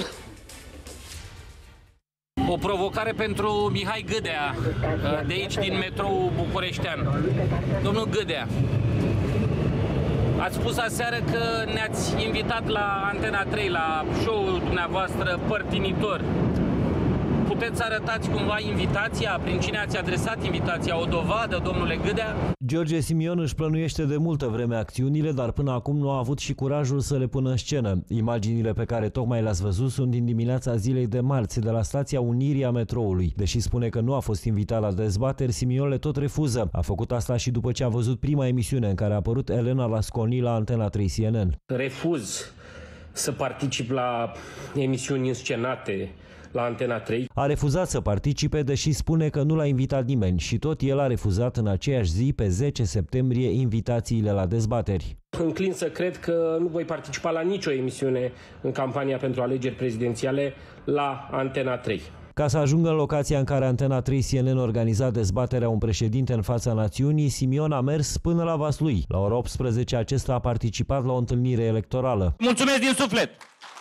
Speaker 8: O provocare pentru Mihai Gâdea, de aici, din metrou bucureștean. Domnul Gâdea, ați spus aseară că ne-ați invitat la Antena trei, la show-ul dumneavoastră părtinitor. Puteți să arătați cumva invitația? Prin cine ați adresat invitația? O dovadă, domnule Gâdea?
Speaker 16: George Simion își plănuiește de multă vreme acțiunile, dar până acum nu a avut și curajul să le pună în scenă. Imaginile pe care tocmai le-ați văzut sunt din dimineața zilei de marți, de la stația Unirii a metroului. Deși spune că nu a fost invitat la dezbateri, Simion le tot refuză. A făcut asta și după ce a văzut prima emisiune în care a apărut Elena Lasconi la Antena trei C N N.
Speaker 8: Refuz să particip la emisiuni înscenate la Antena trei.
Speaker 16: A refuzat să participe, deși spune că nu l-a invitat nimeni și tot el a refuzat în aceeași zi, pe zece septembrie, invitațiile la dezbateri.
Speaker 8: Înclin să cred că nu voi participa la nicio emisiune în campania pentru alegeri prezidențiale la Antena trei.
Speaker 16: Ca să ajungă în locația în care Antena trei C N N organiza dezbaterea Un președinte în fața națiunii, Simion a mers până la Vaslui. La ora optsprezece acesta a participat la o întâlnire electorală.
Speaker 8: Mulțumesc din suflet!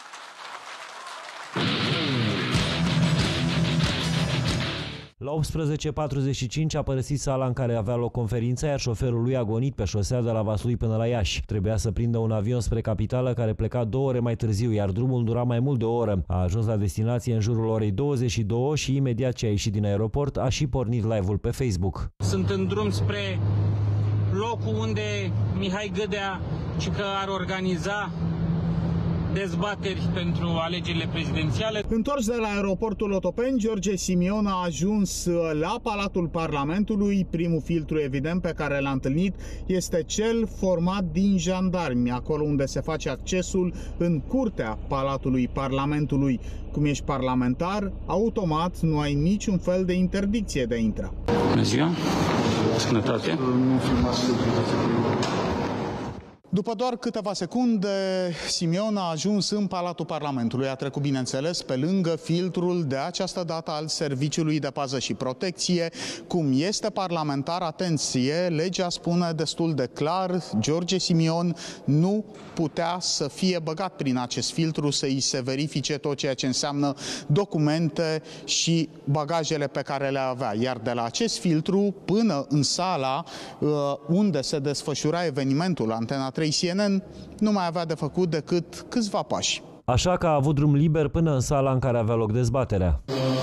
Speaker 16: La optsprezece patruzeci și cinci a părăsit sala în care avea loc conferința, iar șoferul lui a gonit pe șosea de la Vaslui până la Iași. Trebuia să prindă un avion spre capitală care pleca două ore mai târziu, iar drumul dura mai mult de o oră. A ajuns la destinație în jurul orei douăzeci și două și imediat ce a ieșit din aeroport a și pornit live-ul pe Facebook.
Speaker 8: Sunt în drum spre locul unde Mihai Gâdea ci că ar organiza dezbateri pentru alegerile prezidențiale.
Speaker 10: Întors de la aeroportul Otopeni, George Simion a ajuns la Palatul Parlamentului. Primul filtru evident pe care l-a întâlnit este cel format din jandarmi, acolo unde se face accesul în curtea Palatului Parlamentului. Cum ești parlamentar, automat nu ai niciun fel de interdicție de a intra.
Speaker 8: Bună ziua! Sănătate!
Speaker 10: După doar câteva secunde, Simion a ajuns în Palatul Parlamentului. A trecut, bineînțeles, pe lângă filtrul de această dată al Serviciului de Pază și Protecție. Cum este parlamentar, atenție, legea spune destul de clar, George Simion nu putea să fie băgat prin acest filtru, să îi se verifice tot ceea ce înseamnă documente și bagajele pe care le avea. Iar de la acest filtru până în sala unde se desfășura evenimentul Antena trei C N N, nu mai avea de făcut decât câțiva pași.
Speaker 16: Așa că a avut drum liber până în sala în care avea loc dezbaterea.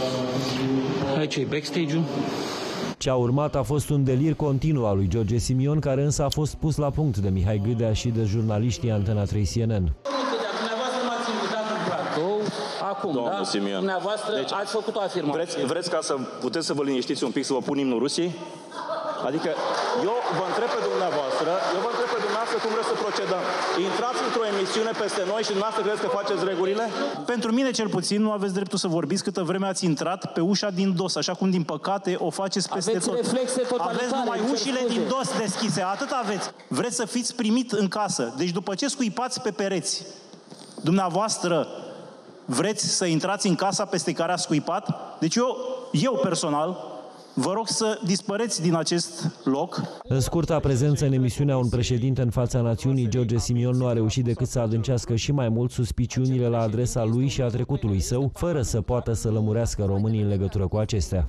Speaker 8: Aici e backstage-ul.
Speaker 16: Ce a urmat a fost un delir continuu al lui George Simion, care însă a fost pus la punct de Mihai Gâdea și de jurnaliștii Antena trei C N N.
Speaker 8: Dumneavoastră m-ați invitat în platou, acum,
Speaker 7: Domnul
Speaker 8: da?
Speaker 7: Simion.
Speaker 8: Dumneavoastră
Speaker 7: deci,
Speaker 8: ați făcut o afirmație.
Speaker 7: Vreți, vreți ca să puteți să vă liniștiți un pic, să vă pun imnul Rusiei? Adică eu vă întreb pe dumneavoastră, eu vă întreb pe dumneavoastră cum vreți să procedăm. Intrați într-o emisiune peste noi și dumneavoastră credeți că faceți regulile?
Speaker 11: Pentru mine, cel puțin, nu aveți dreptul să vorbiți câtă vreme ați intrat pe ușa din dos, așa cum, din păcate, o faceți peste
Speaker 8: aveți
Speaker 11: tot.
Speaker 8: Reflexe totalitare,
Speaker 11: aveți numai ușile
Speaker 8: scuze.
Speaker 11: din dos deschise, atât aveți. Vreți să fiți primit în casă. Deci după ce scuipați pe pereți, dumneavoastră vreți să intrați în casa peste care a scuipat? Deci eu, eu personal, vă rog să dispăreți din acest loc.
Speaker 16: În scurta prezență în emisiunea Un președinte în fața națiunii, George Simion nu a reușit decât să adâncească și mai mult suspiciunile la adresa lui și a trecutului său, fără să poată să lămurească românii în legătură cu acestea.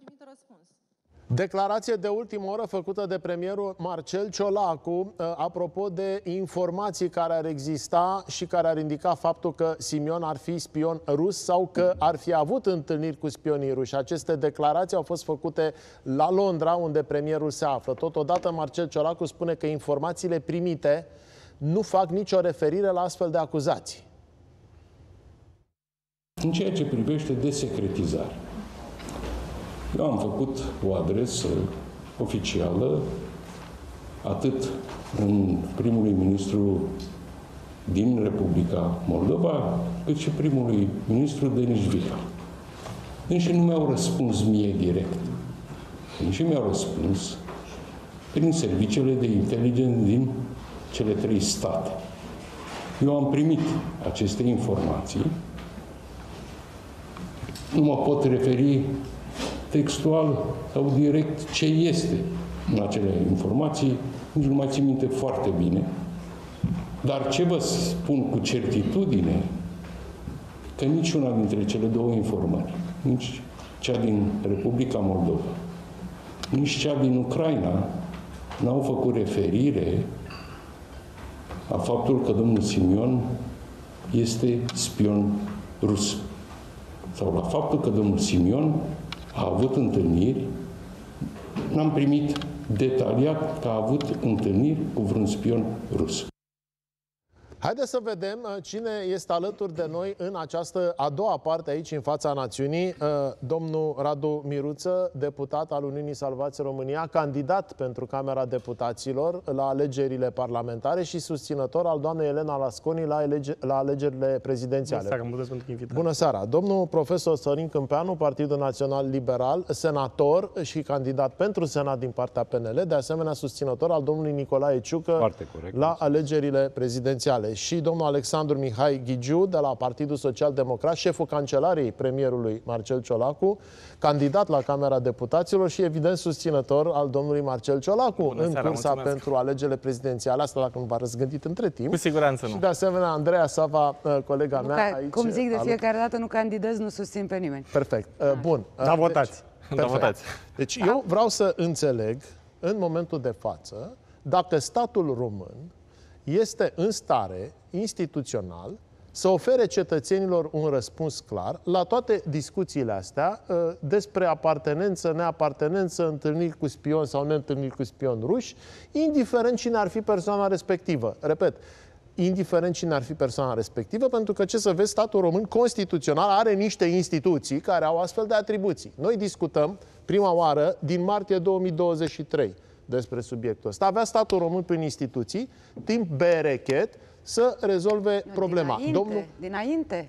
Speaker 1: Declarație de ultimă oră făcută de premierul Marcel Ciolacu apropo de informații care ar exista și care ar indica faptul că Simion ar fi spion rus sau că ar fi avut întâlniri cu spionii ruși. Aceste declarații au fost făcute la Londra, unde premierul se află. Totodată Marcel Ciolacu spune că informațiile primite nu fac nicio referire la astfel de acuzații.
Speaker 19: În ceea ce privește desecretizarea, eu am făcut o adresă oficială atât în primului ministru din Republica Moldova, cât și primului ministru Denis Vihar. Deci nu mi-au răspuns mie direct. Deci mi-au răspuns prin serviciile de inteligență din cele trei state. Eu am primit aceste informații. Nu mă pot referi textual sau direct ce este în acele informații, nici nu mai țin minte foarte bine. Dar ce vă spun cu certitudine, că niciuna dintre cele două informări, nici cea din Republica Moldova, nici cea din Ucraina, n-au făcut referire la faptul că domnul Simion este spion rus. Sau la faptul că domnul Simion a avut întâlniri, n-am primit detaliat că a avut întâlniri cu vreun spion rus.
Speaker 1: Haideți să vedem cine este alături de noi în această a doua parte aici, în fața națiunii. Domnul Radu Miruță, deputat al Uniunii Salvați România, candidat pentru Camera Deputaților la alegerile parlamentare și susținător al doamnei Elena Lasconi la, elege la alegerile prezidențiale.
Speaker 12: Bună seara, mulțumesc pentru invitație.
Speaker 1: Bună seara. Domnul profesor Sorin Câmpeanu, Partidul Național Liberal, senator și candidat pentru Senat din partea P N L, de asemenea susținător al domnului Nicolae Ciucă la alegerile prezidențiale. Și domnul Alexandru Mihai Ghigiu, de la Partidul Social Democrat, șeful cancelariei premierului Marcel Ciolacu, candidat la Camera Deputaților și, evident, susținător al domnului Marcel Ciolacu Bună în seara, cursa mulțumesc. pentru alegerile prezidențiale. Asta dacă nu v-a răzgândit între timp.
Speaker 12: Cu siguranță nu.
Speaker 1: Și, de asemenea, Andreea Sava, colega
Speaker 3: nu
Speaker 1: mea,
Speaker 3: ca,
Speaker 1: aici.
Speaker 3: Cum zic de fiecare
Speaker 1: alături.
Speaker 3: dată, nu candidez, nu susțin pe nimeni.
Speaker 1: Perfect. Bun.
Speaker 12: Da, votați. Da, votați.
Speaker 1: Deci eu vreau să înțeleg, în momentul de față, dacă statul român este în stare, instituțional, să ofere cetățenilor un răspuns clar la toate discuțiile astea despre apartenență, neapartenență, întâlniri cu spion sau neîntâlniri cu spion ruși, indiferent cine ar fi persoana respectivă. Repet, indiferent cine ar fi persoana respectivă, pentru că, ce să vezi, statul român constituțional are niște instituții care au astfel de atribuții. Noi discutăm prima oară din martie două mii douăzeci și trei despre subiectul ăsta. Avea statul român prin instituții timp berechet să rezolve
Speaker 3: nu,
Speaker 1: problema.
Speaker 3: Dinainte,
Speaker 1: Domnul...
Speaker 3: dinainte.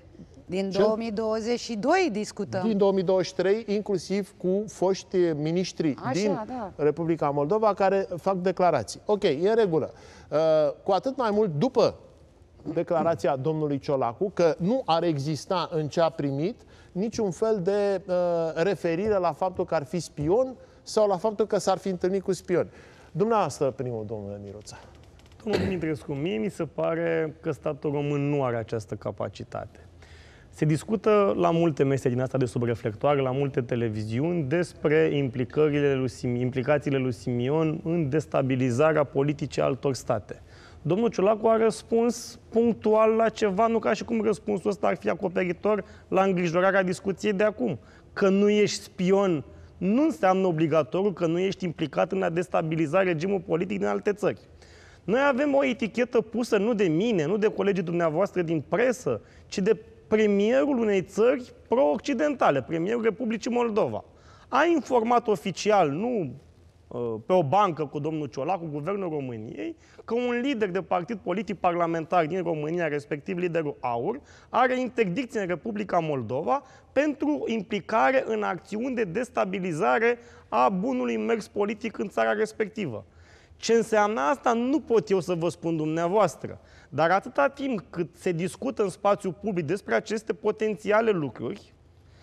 Speaker 3: Din
Speaker 1: Cel...
Speaker 3: două mii douăzeci și doi discutăm.
Speaker 1: Din două mii douăzeci și trei, inclusiv cu foști miniștri
Speaker 3: Așa,
Speaker 1: din
Speaker 3: da.
Speaker 1: Republica Moldova care fac declarații. Ok, e în regulă. Uh, cu atât mai mult după declarația domnului Ciolacu, că nu ar exista în ce a primit niciun fel de uh, referire la faptul că ar fi spion sau la faptul că s-ar fi întâlnit cu spioni. Dumneavoastră, primul, domnule Miroța.
Speaker 12: Domnul Dumitrescu, mie mi se pare că statul român nu are această capacitate. Se discută la multe mese din asta de sub reflectoare, la multe televiziuni, despre implicările lui Sim- implicațiile lui Simion în destabilizarea politicii altor state. Domnul Ciolacu a răspuns punctual la ceva, nu ca și cum răspunsul ăsta ar fi acoperitor la îngrijorarea discuției de acum. Că nu ești spion nu înseamnă obligatoriu că nu ești implicat în a destabiliza regimul politic din alte țări. Noi avem o etichetă pusă nu de mine, nu de colegii dumneavoastră din presă, ci de premierul unei țări pro-occidentale, premierul Republicii Moldova. A informat oficial, nu pe o bancă cu domnul Ciolacu, Guvernul României, că un lider de partid politic parlamentar din România, respectiv liderul AUR, are interdicție în Republica Moldova pentru implicare în acțiuni de destabilizare a bunului mers politic în țara respectivă. Ce înseamnă asta nu pot eu să vă spun dumneavoastră, dar atâta timp cât se discută în spațiu public despre aceste potențiale lucruri,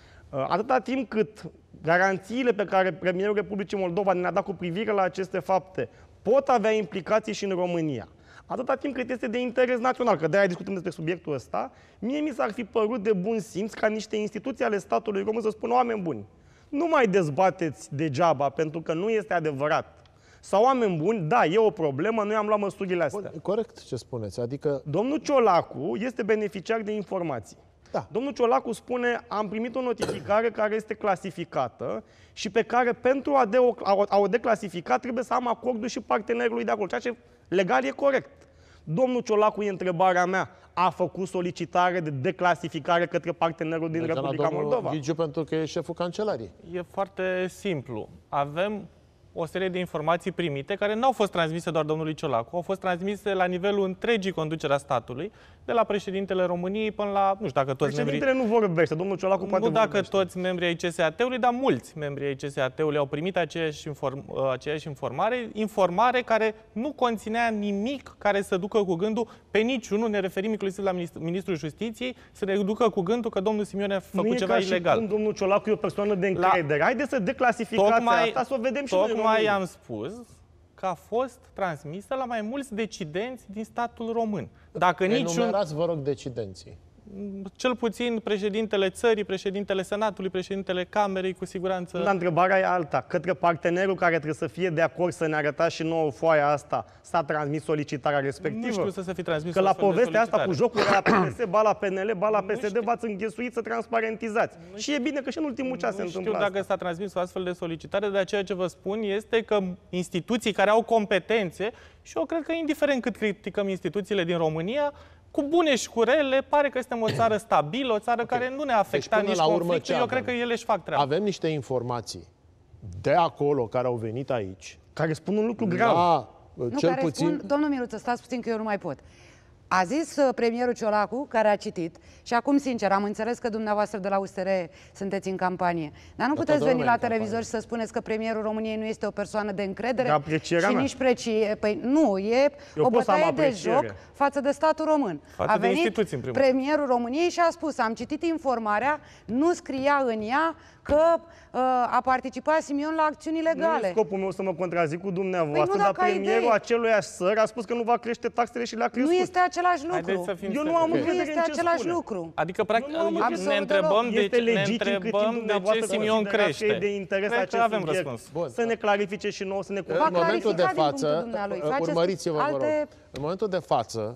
Speaker 12: atâta timp cât garanțiile pe care premierul Republicii Moldova ne-a dat cu privire la aceste fapte pot avea implicații și în România, atâta timp cât este de interes național, că de-aia discutăm despre subiectul ăsta, mie mi s-ar fi părut de bun simț ca niște instituții ale statului român să spună: oameni buni, nu mai dezbateți degeaba, pentru că nu este adevărat. Sau oameni buni, da, e o problemă, noi am luat măsurile astea.
Speaker 1: Corect ce spuneți, adică...
Speaker 12: Domnul Ciolacu este beneficiar de informații.
Speaker 1: Da.
Speaker 12: Domnul Ciolacu spune: am primit o notificare care este clasificată și pe care pentru a, de o, a o declasifica trebuie să am acordul și partenerului de acolo, ceea ce legal e corect. Domnul Ciolacu, e întrebarea mea, a făcut solicitare de declasificare către partenerul din Republica Moldova?
Speaker 1: Ghigiu, pentru că e șeful cancelariei.
Speaker 14: E foarte simplu. Avem o serie de informații primite care nu au fost transmise doar domnului Ciolacu, au fost transmise la nivelul întregii conduceri a statului, de la președintele României până la, nu știu dacă toți
Speaker 12: Președintele
Speaker 14: membrii...
Speaker 12: nu vorbește, domnul Ciolacu poate
Speaker 14: Nu dacă
Speaker 12: vorbește.
Speaker 14: toți membrii ai C S A T-ului, dar mulți membrii ai C S A T-ului au primit aceeași, inform, aceeași informare, informare care nu conținea nimic care să ducă cu gândul, pe niciunul, ne referim inclusiv la Ministrul Justiției, să ne ducă cu gândul că domnul Simion a făcut
Speaker 12: nu
Speaker 14: ceva
Speaker 12: e ca
Speaker 14: ilegal.
Speaker 12: Și cum domnul Ciolacu e o persoană de încredere. La... Haideți să declasificați
Speaker 14: tocmai,
Speaker 12: asta, să o vedem și noi.
Speaker 14: Tocmai am spus că a fost transmisă la mai mulți decidenți din statul român. Dacă niciun...
Speaker 1: Enumerați, vă rog, decidenții.
Speaker 14: Cel puțin președintele țării, președintele Senatului, președintele Camerei, cu siguranță...
Speaker 12: La întrebarea e alta. Către partenerul care trebuie să fie de acord să ne arătați și nouă foaia asta, s-a transmis solicitarea respectivă?
Speaker 14: Nu știu să se fi transmis.
Speaker 12: Că la povestea asta cu jocul la P N S, ba la P N L, ba la P S D, v-ați înghesuit să transparentizați. Nu și e bine că și în ultimul ceas se întâmplă
Speaker 14: asta. Nu știu dacă s-a transmis o astfel de solicitare, dar ceea ce vă spun este că instituții care au competențe, și eu cred că indiferent cât criticăm instituțiile din România, cu bune și cu rele, pare că suntem o țară stabilă, o țară okay. care nu ne afecta deci, nici la conflictul. Eu cred că ele își fac treaba.
Speaker 1: Avem niște informații de acolo care au venit aici,
Speaker 12: care spun un lucru grav.
Speaker 1: La,
Speaker 3: nu,
Speaker 1: cel
Speaker 3: care
Speaker 1: puțin...
Speaker 3: spun, domnul Miruță, stați puțin că eu nu mai pot. A zis uh, premierul Ciolacu, care a citit, și acum, sincer, am înțeles că dumneavoastră de la U S R sunteți în campanie, dar nu puteți veni la televizor și să spuneți că premierul României nu este o persoană de încredere și nici precie... Păi nu, e eu o bătaie de joc față de statul român.
Speaker 14: Față
Speaker 3: a venit
Speaker 14: de în
Speaker 3: premierul României și a spus: am citit informarea, nu scria în ea că uh, a participat Simion la acțiuni legale.
Speaker 12: Nu e scopul meu să mă contrazic cu dumneavoastră,
Speaker 3: păi nu,
Speaker 12: dar premierul
Speaker 3: idee.
Speaker 12: aceluiași țări a spus că nu va crește taxele și le-a crescut.
Speaker 3: Nu este același lucru.
Speaker 12: Eu nu am încredere
Speaker 3: în ce
Speaker 12: este
Speaker 3: același
Speaker 12: spune.
Speaker 3: lucru.
Speaker 14: Adică, practic, ne întrebăm de ce, ne întrebăm de ce Simion crește.
Speaker 12: De interes
Speaker 14: cred că avem răspuns.
Speaker 1: Bun.
Speaker 12: Să ne clarifice și nouă, să ne
Speaker 1: În momentul de față, urmăriți-vă, vă rog. În momentul de față,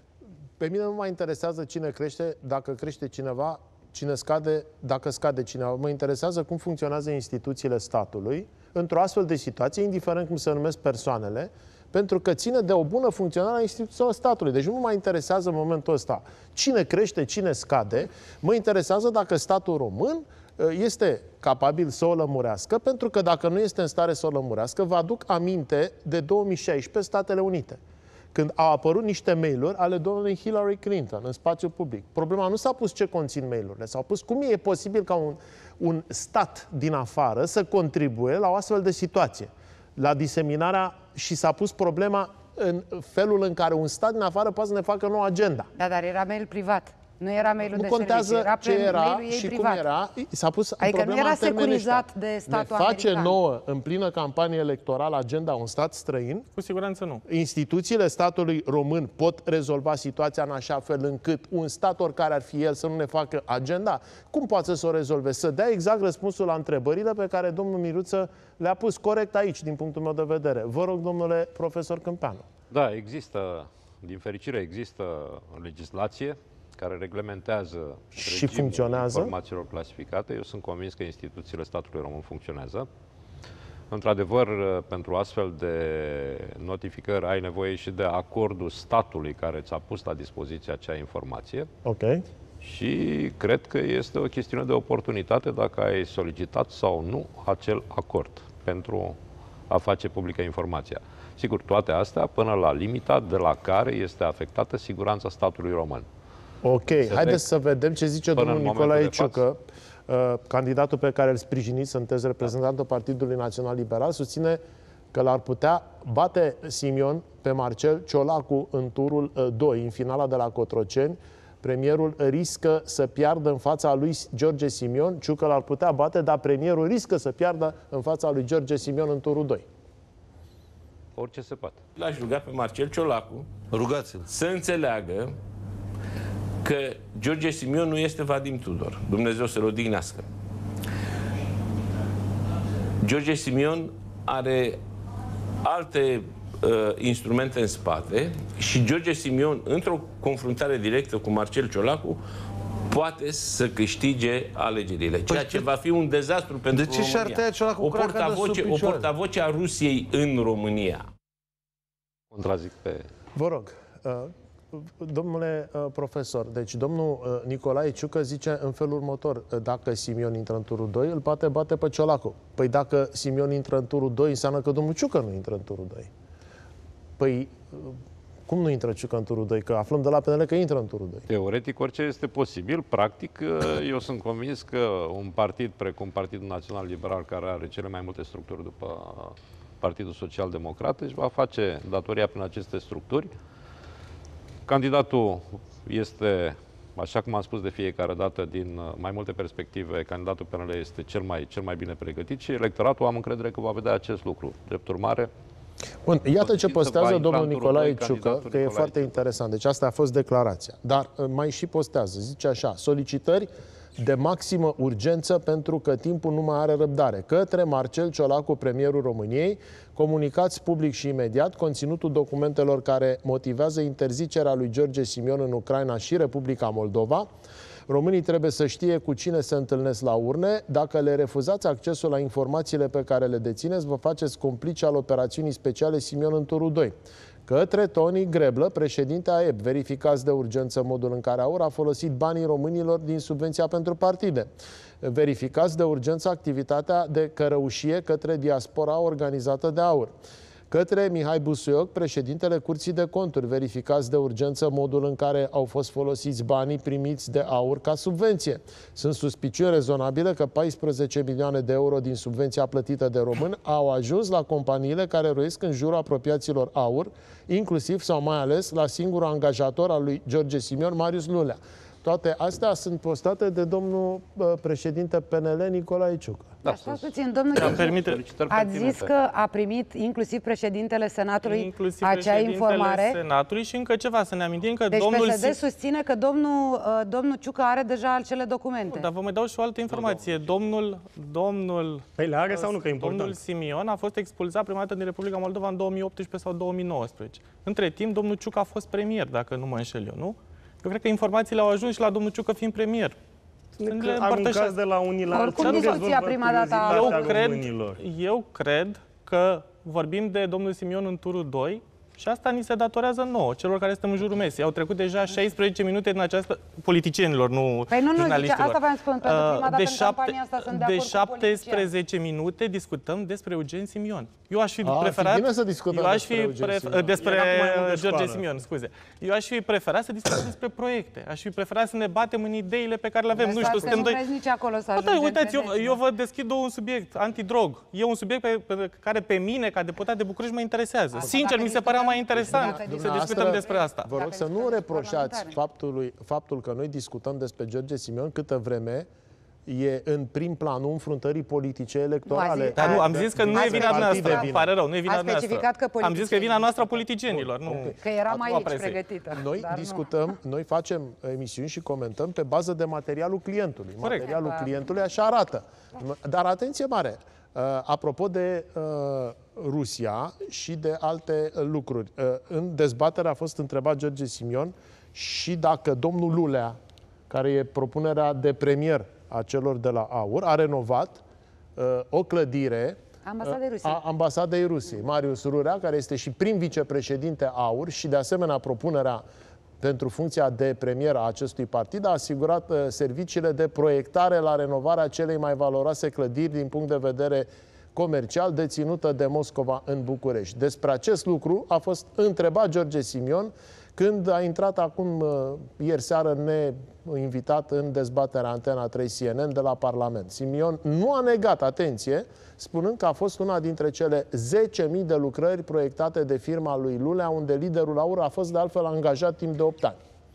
Speaker 1: pe mine nu mă interesează cine crește, dacă crește cineva, cine scade, dacă scade cineva. Mă interesează cum funcționează instituțiile statului într-o astfel de situație, indiferent cum se numesc persoanele, pentru că ține de o bună funcționare a instituțiilor statului. Deci nu mă interesează în momentul ăsta cine crește, cine scade. Mă interesează dacă statul român este capabil să o lămurească, pentru că dacă nu este în stare să o lămurească, vă aduc aminte de două mii șaisprezece, Statele Unite, când au apărut niște mail-uri ale domnului Hillary Clinton în spațiu public. Problema nu s-a pus ce conțin mail-urile, s-a pus cum e posibil ca un, un stat din afară să contribuie la o astfel de situație, la diseminarea, și s-a pus problema în felul în care un stat din afară poate să ne facă nouă agenda.
Speaker 3: Da, dar era mail privat. Nu era mail-ul
Speaker 1: nu
Speaker 3: de
Speaker 1: contează
Speaker 3: serviciu, era
Speaker 1: ce era și
Speaker 3: privat.
Speaker 1: cum era, s-a pus
Speaker 3: adică
Speaker 1: problema
Speaker 3: nu era
Speaker 1: în termeni
Speaker 3: securizat
Speaker 1: ăștia.
Speaker 3: de statul
Speaker 1: ne face
Speaker 3: american.
Speaker 1: nouă, în plină campanie electorală, agenda un stat străin?
Speaker 14: Cu siguranță nu.
Speaker 1: Instituțiile statului român pot rezolva situația în așa fel încât un stat, oricare ar fi el, să nu ne facă agenda? Cum poate să o rezolve? Să dea exact răspunsul la întrebările pe care domnul Miruță le-a pus corect aici, din punctul meu de vedere. Vă rog, domnule profesor Câmpeanu.
Speaker 15: Da, există, din fericire, există legislație care reglementează
Speaker 1: și funcționează
Speaker 15: informațiilor clasificate. Eu sunt convins că instituțiile statului român funcționează. Într-adevăr, pentru astfel de notificări ai nevoie și de acordul statului care ți-a pus la dispoziție acea informație.
Speaker 1: Ok.
Speaker 15: Și cred că este o chestiune de oportunitate dacă ai solicitat sau nu acel acord pentru a face publică informația. Sigur, toate astea până la limita de la care este afectată siguranța statului român.
Speaker 1: Ok, se haideți să vedem ce zice domnul Nicolae Ciucă, uh, candidatul pe care îl sprijiniți, sunteți reprezentantul Partidului Național Liberal, susține că l-ar putea bate Simion pe Marcel Ciolacu în turul uh, doi, în finala de la Cotroceni. Premierul riscă să piardă în fața lui George Simion. Ciucă l-ar putea bate, dar premierul riscă să piardă în fața lui George Simion în turul doi.
Speaker 15: Orice se poate.
Speaker 17: L-aș ruga pe Marcel Ciolacu
Speaker 18: Rugați-l.
Speaker 17: să înțeleagă că George Simion nu este Vadim Tudor. Dumnezeu să-l odihnească. George Simion are alte uh, instrumente în spate și George Simion, într-o confruntare directă cu Marcel Ciolacu, poate să câștige alegerile. Ceea ce va fi un dezastru pentru
Speaker 18: de ce
Speaker 17: România.
Speaker 18: și-ar tăia Ciolacu
Speaker 17: o
Speaker 18: craca de
Speaker 17: portavoce,
Speaker 18: sub
Speaker 17: o
Speaker 18: picioare?
Speaker 17: portavoce a Rusiei în România.
Speaker 15: Contrazic pe...
Speaker 1: Vă rog, domnule profesor, deci domnul Nicolae Ciucă zice în felul următor: dacă Simion intră în turul doi, îl poate bate pe Ciolacu. Păi dacă Simion intră în turul doi, înseamnă că domnul Ciucă nu intră în turul doi. Păi cum nu intră Ciucă în turul doi? Că aflăm de la P N L că intră în turul doi.
Speaker 15: Teoretic orice este posibil. Practic, eu sunt convins că un partid precum Partidul Național Liberal, care are cele mai multe structuri după Partidul Social Democrat, își va face datoria prin aceste structuri. Candidatul este, așa cum am spus de fiecare dată, din mai multe perspective, candidatul P N L este cel mai, cel mai bine pregătit și electoratul am încredere că va vedea acest lucru. Drept urmare,
Speaker 1: bun, iată ce postează domnul Nicolae Ciucă, că e foarte interesant. Deci asta a fost declarația. Dar mai și postează, zice așa: solicitări de maximă urgență pentru că timpul nu mai are răbdare. Către Marcel Ciolacu, premierul României, comunicați public și imediat conținutul documentelor care motivează interzicerea lui George Simion în Ucraina și Republica Moldova. Românii trebuie să știe cu cine se întâlnesc la urne. Dacă le refuzați accesul la informațiile pe care le dețineți, vă faceți complice al operațiunii speciale Simion în turul doi. Către Toni Greblă, președinte A E P, verificați de urgență modul în care AUR a folosit banii românilor din subvenția pentru partide. Verificați de urgență activitatea de cărăușie către diaspora organizată de AUR. Către Mihai Busuioc, președintele Curții de Conturi, verificați de urgență modul în care au fost folosiți banii primiți de AUR ca subvenție. Sunt suspiciuni rezonabile că paisprezece milioane de euro din subvenția plătită de români au ajuns la companiile care roiesc în jurul apropiaților AUR, inclusiv sau mai ales la singurul angajator al lui George Simion, Marius Lulea. Toate astea sunt postate de domnul președinte P N L, Nicolae Ciucă.
Speaker 3: Da, așa puțin, domnul Ciucă, ați zis că a primit inclusiv președintele Senatului
Speaker 14: inclusiv
Speaker 3: acea
Speaker 14: președintele
Speaker 3: informare.
Speaker 14: Senatului și încă ceva, să ne amintim că
Speaker 3: deci
Speaker 14: domnul...
Speaker 3: P S D susține că domnul, domnul Ciucă are deja acele documente.
Speaker 14: Nu, dar vă mai dau și o altă informație. Domnul, domnul,
Speaker 12: păi le are sau nu, că e important?
Speaker 14: Domnul Simion a fost expulzat prima dată din Republica Moldova în două mii optsprezece sau două mii nouăsprezece. Între timp, domnul Ciucă a fost premier, dacă nu mă înșel eu, nu? Eu cred că informațiile au ajuns și la domnul Ciucă fiind premier.
Speaker 12: Că aruncați de la unii la alții.
Speaker 3: Oricum discuția prima dată a
Speaker 14: eu cred, eu cred că vorbim de domnul Simion în turul doi Și asta ni se datorează nouă, celor care suntem în jurul mesei. Au trecut deja șaisprezece minute din această... politicienilor, nu
Speaker 3: păi nu, nu,
Speaker 14: jurnaliștilor.
Speaker 3: Zice, asta v-am spus, pentru prima dată
Speaker 14: de
Speaker 3: în
Speaker 14: șapte,
Speaker 3: campania asta sunt de acord
Speaker 14: de șaptesprezece
Speaker 3: cu
Speaker 14: minute discutăm despre Eugen Simion. Eu aș fi
Speaker 1: A,
Speaker 14: preferat...
Speaker 1: bine să discutăm
Speaker 14: eu aș fi
Speaker 1: despre Eugen
Speaker 14: prefer,
Speaker 1: Simion.
Speaker 14: despre George
Speaker 1: școală.
Speaker 14: Simion, scuze. Eu aș fi preferat să discutăm despre proiecte. Aș fi preferat să ne batem în ideile pe care le avem. Nu știu, suntem doi...
Speaker 3: nici acolo să
Speaker 14: Da, uitați, eu, eu vă deschid un subiect, antidrog. E un subiect pe, pe care pe mine, ca deputat de București, mă interesează. Asta, Sincer, mi se părea mai interesant să discutăm despre asta.
Speaker 1: Vă rog să nu reproșați faptului, faptul că noi discutăm despre George Simion câtă vreme e în prim planul înfruntării politice electorale.
Speaker 14: Dar nu, am zis că nu e vina noastră. Pare rău, nu e vina noastră. Am zis că e vina noastră a politicienilor. Nu.
Speaker 3: Că era mai aici pregătită.
Speaker 1: Noi discutăm, noi facem emisiuni și comentăm pe bază de materialul clientului.
Speaker 14: Corect.
Speaker 1: Materialul clientului așa arată. Dar atenție mare! Uh, apropo de uh, Rusia și de alte uh, lucruri. Uh, în dezbatere a fost întrebat George Simion și dacă domnul Lulea, care e propunerea de premier a celor de la AUR, a renovat uh, o clădire
Speaker 3: Ambasadei Rusiei.
Speaker 1: a Ambasadei Rusiei. Marius Rurea, care este și prim vicepreședinte AUR și de asemenea propunerea pentru funcția de premier a acestui partid, a asigurat uh, serviciile de proiectare la renovarea celei mai valoroase clădiri din punct de vedere comercial deținută de Moscova în București. Despre acest lucru a fost întrebat George Simion când a intrat acum uh, ieri seară neinvitat în dezbaterea Antena trei C N N de la Parlament. Simion nu a negat, atenție, spunând că a fost una dintre cele zece mii de lucrări proiectate de firma lui Lulea, unde liderul AUR a fost de altfel angajat timp de opt ani.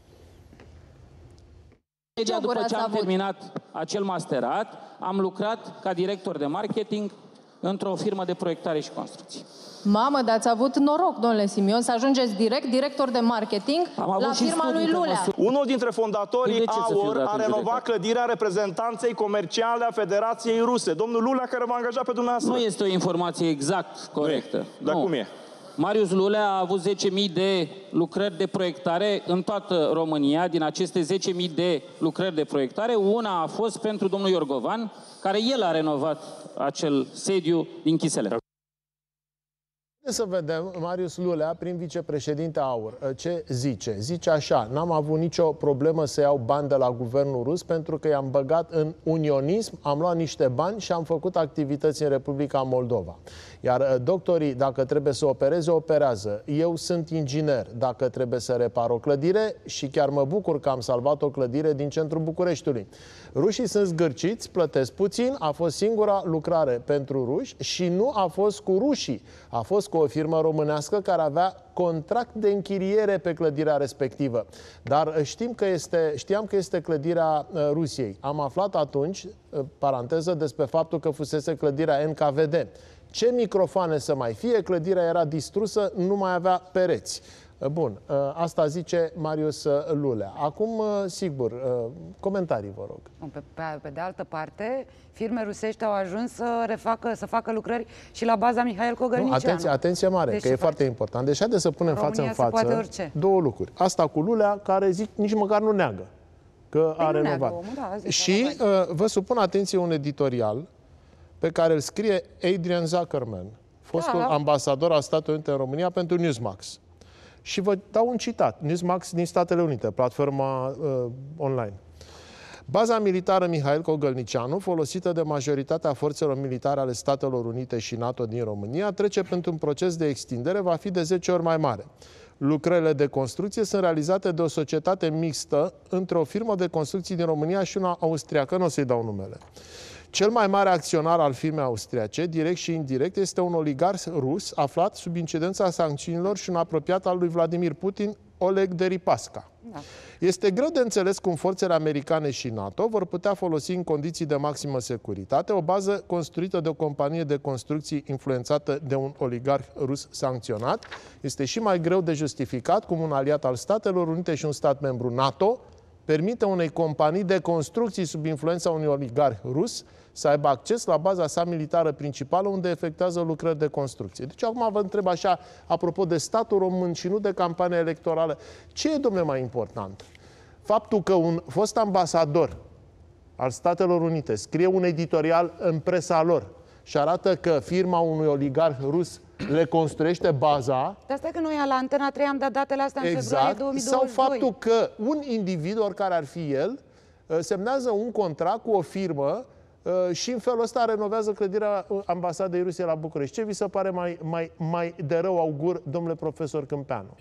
Speaker 8: După ce am terminat acel masterat, am lucrat ca director de marketing într-o firmă de proiectare și construcții.
Speaker 18: Mamă, dar ați avut noroc, domnule Simion, să ajungeți direct director de marketing la firma lui Lulea.
Speaker 7: Unul dintre fondatorii AUR a renovat clădirea reprezentanței comerciale a Federației Ruse. Domnul Lulea, care v-a angajat pe dumneavoastră.
Speaker 8: Nu este o informație exact corectă.
Speaker 7: Dar cum e?
Speaker 8: Marius Lulea a avut zece mii de lucrări de proiectare în toată România. Din aceste zece mii de lucrări de proiectare, una a fost pentru domnul Iorgovan, care el a renovat acel sediu din Chiseleu.
Speaker 1: Să vedem Marius Lulea, prim vicepreședinte AUR, ce zice. Zice așa: n-am avut nicio problemă să iau bani de la guvernul rus pentru că i-am băgat în unionism, am luat niște bani și am făcut activități în Republica Moldova. Iar doctorii, dacă trebuie să opereze, operează. Eu sunt inginer, dacă trebuie să repar o clădire, și chiar mă bucur că am salvat o clădire din centrul Bucureștiului. Rușii sunt zgârciți, plătesc puțin, a fost singura lucrare pentru ruși și nu a fost cu rușii. A fost cu o firmă românească care avea contract de închiriere pe clădirea respectivă. Dar știm că este, știam că este clădirea uh, Rusiei. Am aflat atunci, uh, paranteză, despre faptul că fusese clădirea N K V D. Ce microfoane să mai fie, clădirea era distrusă, nu mai avea pereți. Bun, asta zice Marius Lulea. Acum, sigur, comentarii, vă rog.
Speaker 3: Pe, pe, pe de altă parte, firme rusești au ajuns să refacă, să facă lucrări și la baza Mihail Cogălnicianu.
Speaker 1: Atenție, atenție mare, deci că e foarte important. Deci haideți să punem față în față două lucruri. Asta cu Lulea, care zic nici măcar nu neagă că a renovat. Omul, da, și uh, vă supun atenție un editorial pe care îl scrie Adrian Zuckerman, fostul da. ambasador al Statelor Unite în România, pentru Newsmax. Și vă dau un citat. Newsmax din Statele Unite, platforma uh, online. Baza militară Mihail Cogălnicianu, folosită de majoritatea forțelor militare ale Statelor Unite și NATO din România, trece pentru un proces de extindere, va fi de zece ori mai mare. Lucrările de construcție sunt realizate de o societate mixtă între o firmă de construcții din România și una austriacă, nu o să-i dau numele. Cel mai mare acționar al firmei austriace, direct și indirect, este un oligarh rus aflat sub incidența sancțiunilor și un apropiat al lui Vladimir Putin, Oleg Deripaska. Da. Este greu de înțeles cum forțele americane și NATO vor putea folosi în condiții de maximă securitate o bază construită de o companie de construcții influențată de un oligarh rus sancționat. Este și mai greu de justificat cum un aliat al Statelor Unite și un stat membru NATO permite unei companii de construcții sub influența unui oligarh rus să aibă acces la baza sa militară principală unde efectuează lucrări de construcție. Deci acum vă întreb așa, apropo de statul român și nu de campania electorală, ce e, domnule, mai important? Faptul că un fost ambasador al Statelor Unite scrie un editorial în presa lor și arată că firma unui oligarh rus le construiește baza.
Speaker 3: De asta că noi la Antena trei am dat datele astea în
Speaker 1: exact,
Speaker 3: februarie două mii douăzeci și doi.
Speaker 1: Sau faptul că un individ, oricare ar fi el, semnează un contract cu o firmă și în felul ăsta renovează clădirea ambasadei Rusiei la București. Ce vi se pare mai, mai, mai de rău augur, domnule profesor Câmpeanu?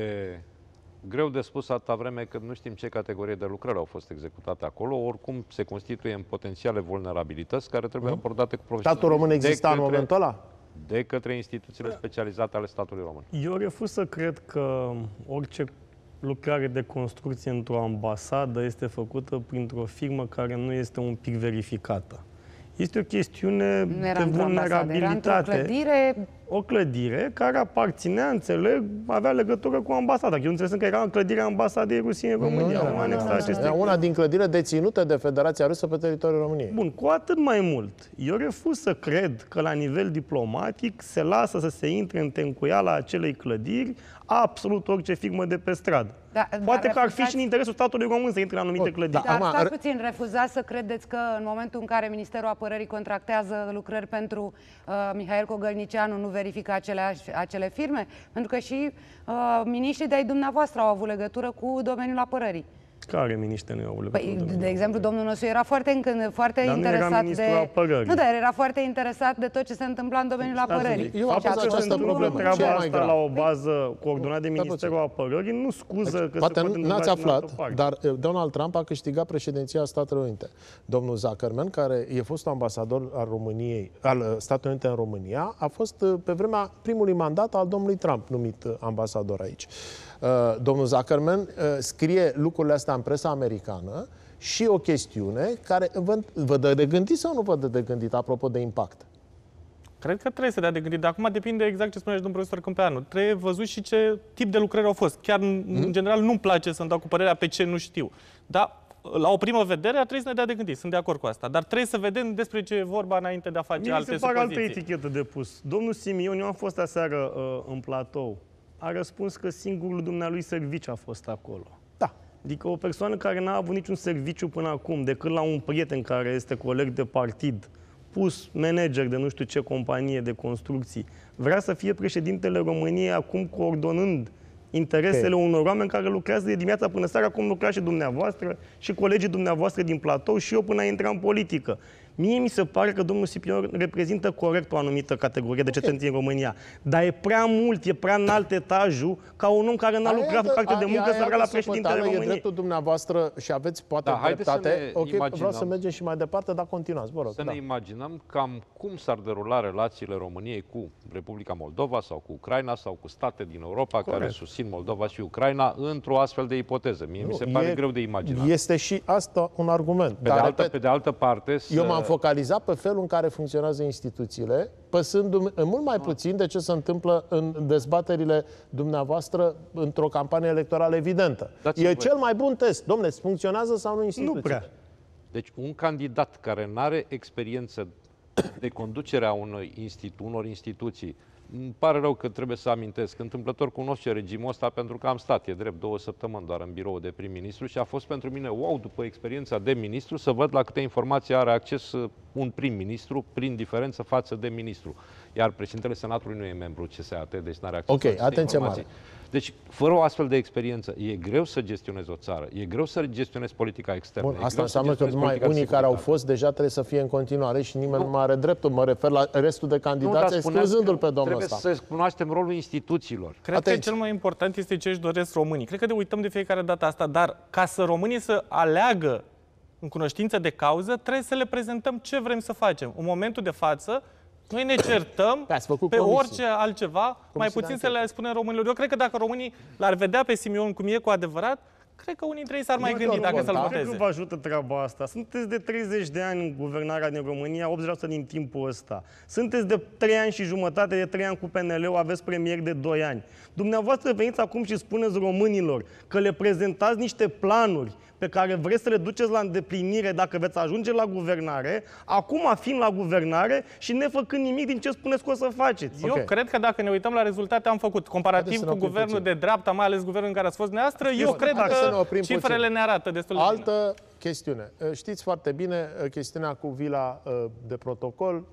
Speaker 15: E greu de spus atâta vreme cât nu știm ce categorie de lucrări au fost executate acolo. Oricum se constituie în potențiale vulnerabilități care trebuie mm. abordate cu profesionalism.
Speaker 1: Statul român exista în momentul ăla?
Speaker 15: De către instituțiile specializate ale statului român.
Speaker 12: Eu refuz să cred că orice lucrare de construcție într-o ambasadă este făcută printr-o firmă care nu este un pic verificată. Este o chestiune de vulnerabilitate.
Speaker 3: Era clădire...
Speaker 12: O clădire care aparținea, înțeleg, avea legătură cu ambasada. Eu înțeleg că era în clădirea ambasadei Rusiei în România.
Speaker 1: Nu, nu, nu, nu. Una din clădire deținute de Federația Rusă pe teritoriul României.
Speaker 12: Bun, cu atât mai mult. Eu refuz să cred că la nivel diplomatic se lasă să se intre în tencuiala acelei clădiri absolut orice firmă de pe stradă. Da, poate că ar fi și în interesul statului român să intre în anumite clădiri.
Speaker 3: Dar da, stați puțin, refuzați să credeți că în momentul în care Ministerul Apărării contractează lucrări pentru uh, Mihail Cogălnicianu nu verifică acele, acele firme? Pentru că și uh, miniștrii de-ai dumneavoastră au avut legătură cu domeniul apărării.
Speaker 12: Care miniște nu au legătură?
Speaker 3: Păi, de exemplu, domnul nostru era foarte, foarte dar interesat de...
Speaker 12: Apărării.
Speaker 3: Nu, dar era foarte interesat de tot ce se întâmpla în domeniul apărării.
Speaker 12: Eu am pus această problemă. Treaba asta la o bază coordonată de Ministerul Apărării nu scuză deci, că
Speaker 1: poate
Speaker 12: se poate
Speaker 1: n-ați aflat, dar Donald Trump a câștigat președinția Statelor Unite. Domnul Zuckerman, care e fost ambasador al României, al Statelor Unite în România, a fost pe vremea primului mandat al domnului Trump numit ambasador aici. Domnul Zuckerman uh, scrie lucrurile astea în presa americană și o chestiune care vă, vă dă de gândit sau nu vă dă de gândit, apropo de impact?
Speaker 14: Cred că trebuie să dea de gândit, dar acum depinde exact ce spuneți, domnul profesor Câmpeanu. Trebuie văzut și ce tip de lucrări au fost. Chiar, mm? în general, nu-mi place să-mi dau cu părerea pe ce nu știu. Dar, la o primă vedere, ar trebui să ne dea de gândit. Sunt de acord cu asta. Dar trebuie să vedem despre ce e vorba înainte de a face
Speaker 12: Mie
Speaker 14: alte
Speaker 12: supoziții. Mi se pare
Speaker 14: supoziții.
Speaker 12: altă etichetă de pus. Domnul Simion, eu am fost aseară uh, în platou. A răspuns că singurul dumnealui serviciu a fost acolo.
Speaker 1: Da.
Speaker 12: Adică o persoană care n-a avut niciun serviciu până acum, decât la un prieten care este coleg de partid, pus manager de nu știu ce companie de construcții, vrea să fie președintele României acum coordonând interesele okay. unor oameni care lucrează de dimineața până seara, cum lucrați și dumneavoastră și colegii dumneavoastră din platou și eu până a intra în politică. Mie mi se pare că domnul Simion reprezintă corect o anumită categorie de cetățeni în România, dar e prea mult, e prea înalt etajul ca un om care n-a lucrat cu carte de muncă să vrea la președintele României.
Speaker 1: E dreptul dumneavoastră și aveți poate
Speaker 15: da,
Speaker 1: dreptate. Ok, vreau să mergem și mai departe, dar continuați, vă rog.
Speaker 15: Să
Speaker 1: da.
Speaker 15: ne imaginăm cam cum s-ar derula relațiile României cu Republica Moldova sau cu Ucraina sau cu state din Europa corect. care susțin Moldova și Ucraina într-o astfel de ipoteză. Mie nu, mi se pare
Speaker 1: e,
Speaker 15: greu de imaginat.
Speaker 1: Este și asta un argument.
Speaker 15: Pe, dar de, altă, pe de altă parte...
Speaker 1: Eu m-am focalizat pe felul în care funcționează instituțiile, păsându-mi mult mai puțin de ce se întâmplă în dezbaterile dumneavoastră într-o campanie electorală evidentă. E cel mai bun test. Dom'le, funcționează sau nu instituțiile?
Speaker 12: Nu prea.
Speaker 15: Deci un candidat care nu are experiență de conducere a unui institu, unor instituții, îmi pare rău că trebuie să amintesc, întâmplător cunosc ce regimul ăsta pentru că am stat, e drept, două săptămâni doar în birou de prim-ministru și a fost pentru mine wow, după experiența de ministru, să văd la câte informații are acces un prim-ministru prin diferență față de ministru. Iar președintele Senatului nu e membru C S A T, deci nu are acces
Speaker 1: okay,
Speaker 15: la
Speaker 1: atenție mare.
Speaker 15: Deci, fără o astfel de experiență, e greu să gestionezi o țară, e greu să gestionezi politica externă.
Speaker 1: Bun, asta înseamnă că numai unii care au fost deja trebuie să fie în continuare și nimeni nu, nu mai are dreptul. Mă refer la restul de candidați, excluzându-l pe domnul ăsta.
Speaker 15: Trebuie să cunoaștem rolul instituțiilor.
Speaker 14: Cred Atenție. că cel mai important este ce își doresc românii. Cred că ne uităm de fiecare dată asta, dar ca să românii să aleagă în cunoștință de cauză, trebuie să le prezentăm ce vrem să facem. În momentul de față, noi ne certăm pe orice altceva, comisii mai puțin să le spunem românilor. Eu cred că dacă românii l-ar vedea pe Simion cum e cu adevărat, cred că unii dintre ei s-ar mai gândi dacă să-l voteze.
Speaker 12: Cred că vă ajută treaba asta. Sunteți de treizeci de ani în guvernarea din România, optzeci la sută din timpul ăsta. Sunteți de trei ani și jumătate, de trei ani cu P N L-ul, aveți premier de doi ani. Dumneavoastră veniți acum și spuneți românilor că le prezentați niște planuri pe care vreți să le duceți la îndeplinire dacă veți ajunge la guvernare, acum fiind la guvernare și nefăcând nimic din ce spuneți că o să faceți.
Speaker 14: Eu okay. cred că dacă ne uităm la rezultate, am făcut. Comparativ cu guvernul puțin. de dreapta, mai ales guvernul în care ați fost dumneavoastră, eu cred că ne cifrele puțin. ne arată destul de
Speaker 1: Altă
Speaker 14: bine.
Speaker 1: chestiune. Știți foarte bine chestiunea cu vila de protocol.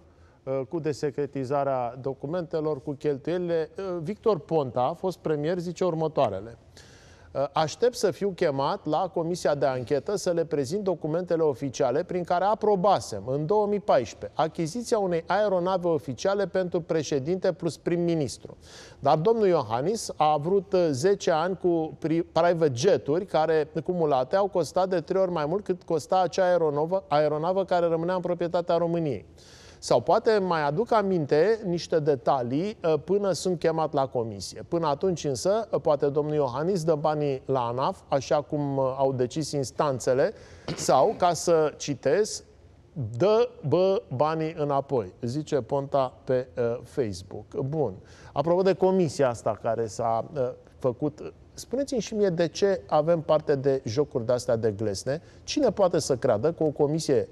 Speaker 1: cu desecretizarea documentelor, cu cheltuielile. Victor Ponta a fost premier, zice următoarele. Aștept să fiu chemat la Comisia de Anchetă să le prezint documentele oficiale prin care aprobasem în două mii paisprezece achiziția unei aeronave oficiale pentru președinte plus prim-ministru. Dar domnul Iohannis a vrut zece ani cu private jet-uri care, cumulate, au costat de trei ori mai mult cât costa acea aeronavă, aeronavă care rămânea în proprietatea României. Sau poate mai aduc aminte niște detalii până sunt chemat la comisie. Până atunci însă, poate domnul Iohannis dă banii la ANAF, așa cum au decis instanțele, sau, ca să citez, dă bă banii înapoi, zice Ponta pe uh, Facebook. Bun. Apropo de comisia asta care s-a uh, făcut, spuneți-mi și mie de ce avem parte de jocuri de-astea de glesne. Cine poate să creadă că o comisie,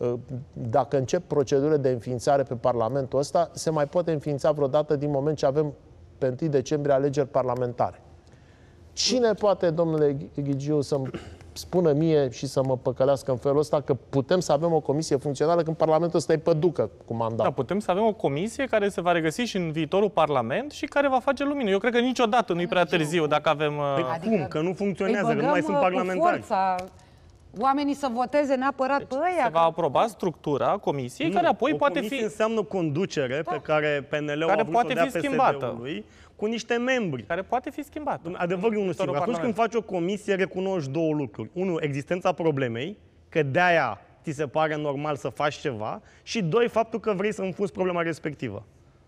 Speaker 1: dacă încep procedurile de înființare pe Parlamentul ăsta, se mai poate înființa vreodată din moment ce avem pe întâi decembrie alegeri parlamentare? Cine poate, domnule Ghigiu, să-mi spună mie și să mă păcălească în felul ăsta că putem să avem o comisie funcțională când Parlamentul ăsta e păducă cu mandat?
Speaker 14: Da, putem să avem o comisie care se va regăsi și în viitorul Parlament și care va face lumină. Eu cred că niciodată nu e prea târziu dacă avem...
Speaker 12: Adică, cum? Că nu funcționează, că nu mai sunt parlamentari.
Speaker 3: Oamenii să voteze neapărat deci, pe ăia.
Speaker 14: Se va aproba structura comisiei, nu, care apoi
Speaker 12: o
Speaker 14: poate fi...
Speaker 12: înseamnă conducere da. pe care P N L-ul
Speaker 14: care
Speaker 12: a vrut
Speaker 14: poate
Speaker 12: să o
Speaker 14: fi
Speaker 12: dea
Speaker 14: schimbată.
Speaker 12: P S D-ului cu niște membri.
Speaker 14: Care poate fi schimbată.
Speaker 12: Adevărul e unul singur. Atunci când faci o comisie, recunoști două lucruri. Unu, existența problemei, că de-aia ți se pare normal să faci ceva, și doi, faptul că vrei să înfunzi problema respectivă.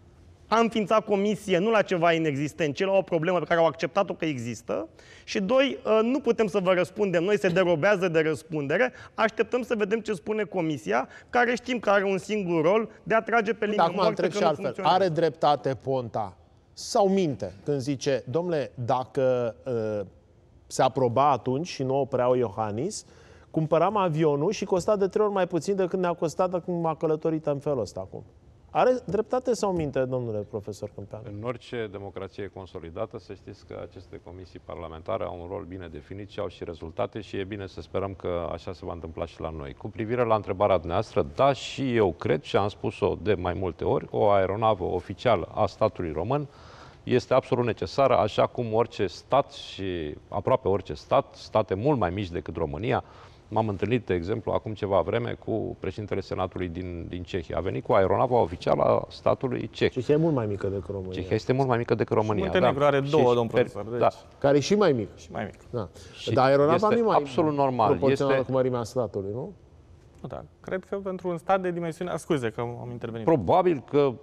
Speaker 12: A înființat comisie nu la ceva inexistent, ci la o problemă pe care au acceptat-o că există. Și doi, nu putem să vă răspundem. Noi se derobează de răspundere, așteptăm să vedem ce spune comisia, care știm că are un singur rol de a trage pe linie moarte că nu funcționează.
Speaker 1: Are dreptate Ponta sau minte când zice, domnule, dacă uh, se aproba atunci și nu o preau Iohannis, cumpăram avionul și costa de trei ori mai puțin decât ne-a costat acum a călătorit în felul ăsta acum. Are dreptate sau minte, domnule profesor Câmpeanu?
Speaker 15: În orice democrație consolidată, să știți că aceste comisii parlamentare au un rol bine definit și au și rezultate și e bine să sperăm că așa se va întâmpla și la noi. Cu privire la întrebarea dumneavoastră, da, și eu cred și am spus-o de mai multe ori, o aeronavă oficială a statului român este absolut necesară, așa cum orice stat și aproape orice stat, state mult mai mici decât România. M-am întâlnit, de exemplu, acum ceva vreme cu președintele Senatului din, din Cehia. A venit cu aeronava oficială a statului ceh.
Speaker 1: Cehia e mult mai mică decât România.
Speaker 15: Cehia este mult mai mică decât România.
Speaker 14: Muntenegru da. are două, domn profesor. Deci...
Speaker 15: Da.
Speaker 1: Care e și mai mică.
Speaker 14: Și mai mică.
Speaker 1: Da. Dar aeronava nu e mai
Speaker 15: absolut normal.
Speaker 1: proporțională
Speaker 15: este...
Speaker 1: cu mărimea statului, nu?
Speaker 14: Da. Cred că pentru un stat de dimensiune... Scuze că am intervenit.
Speaker 15: Probabil că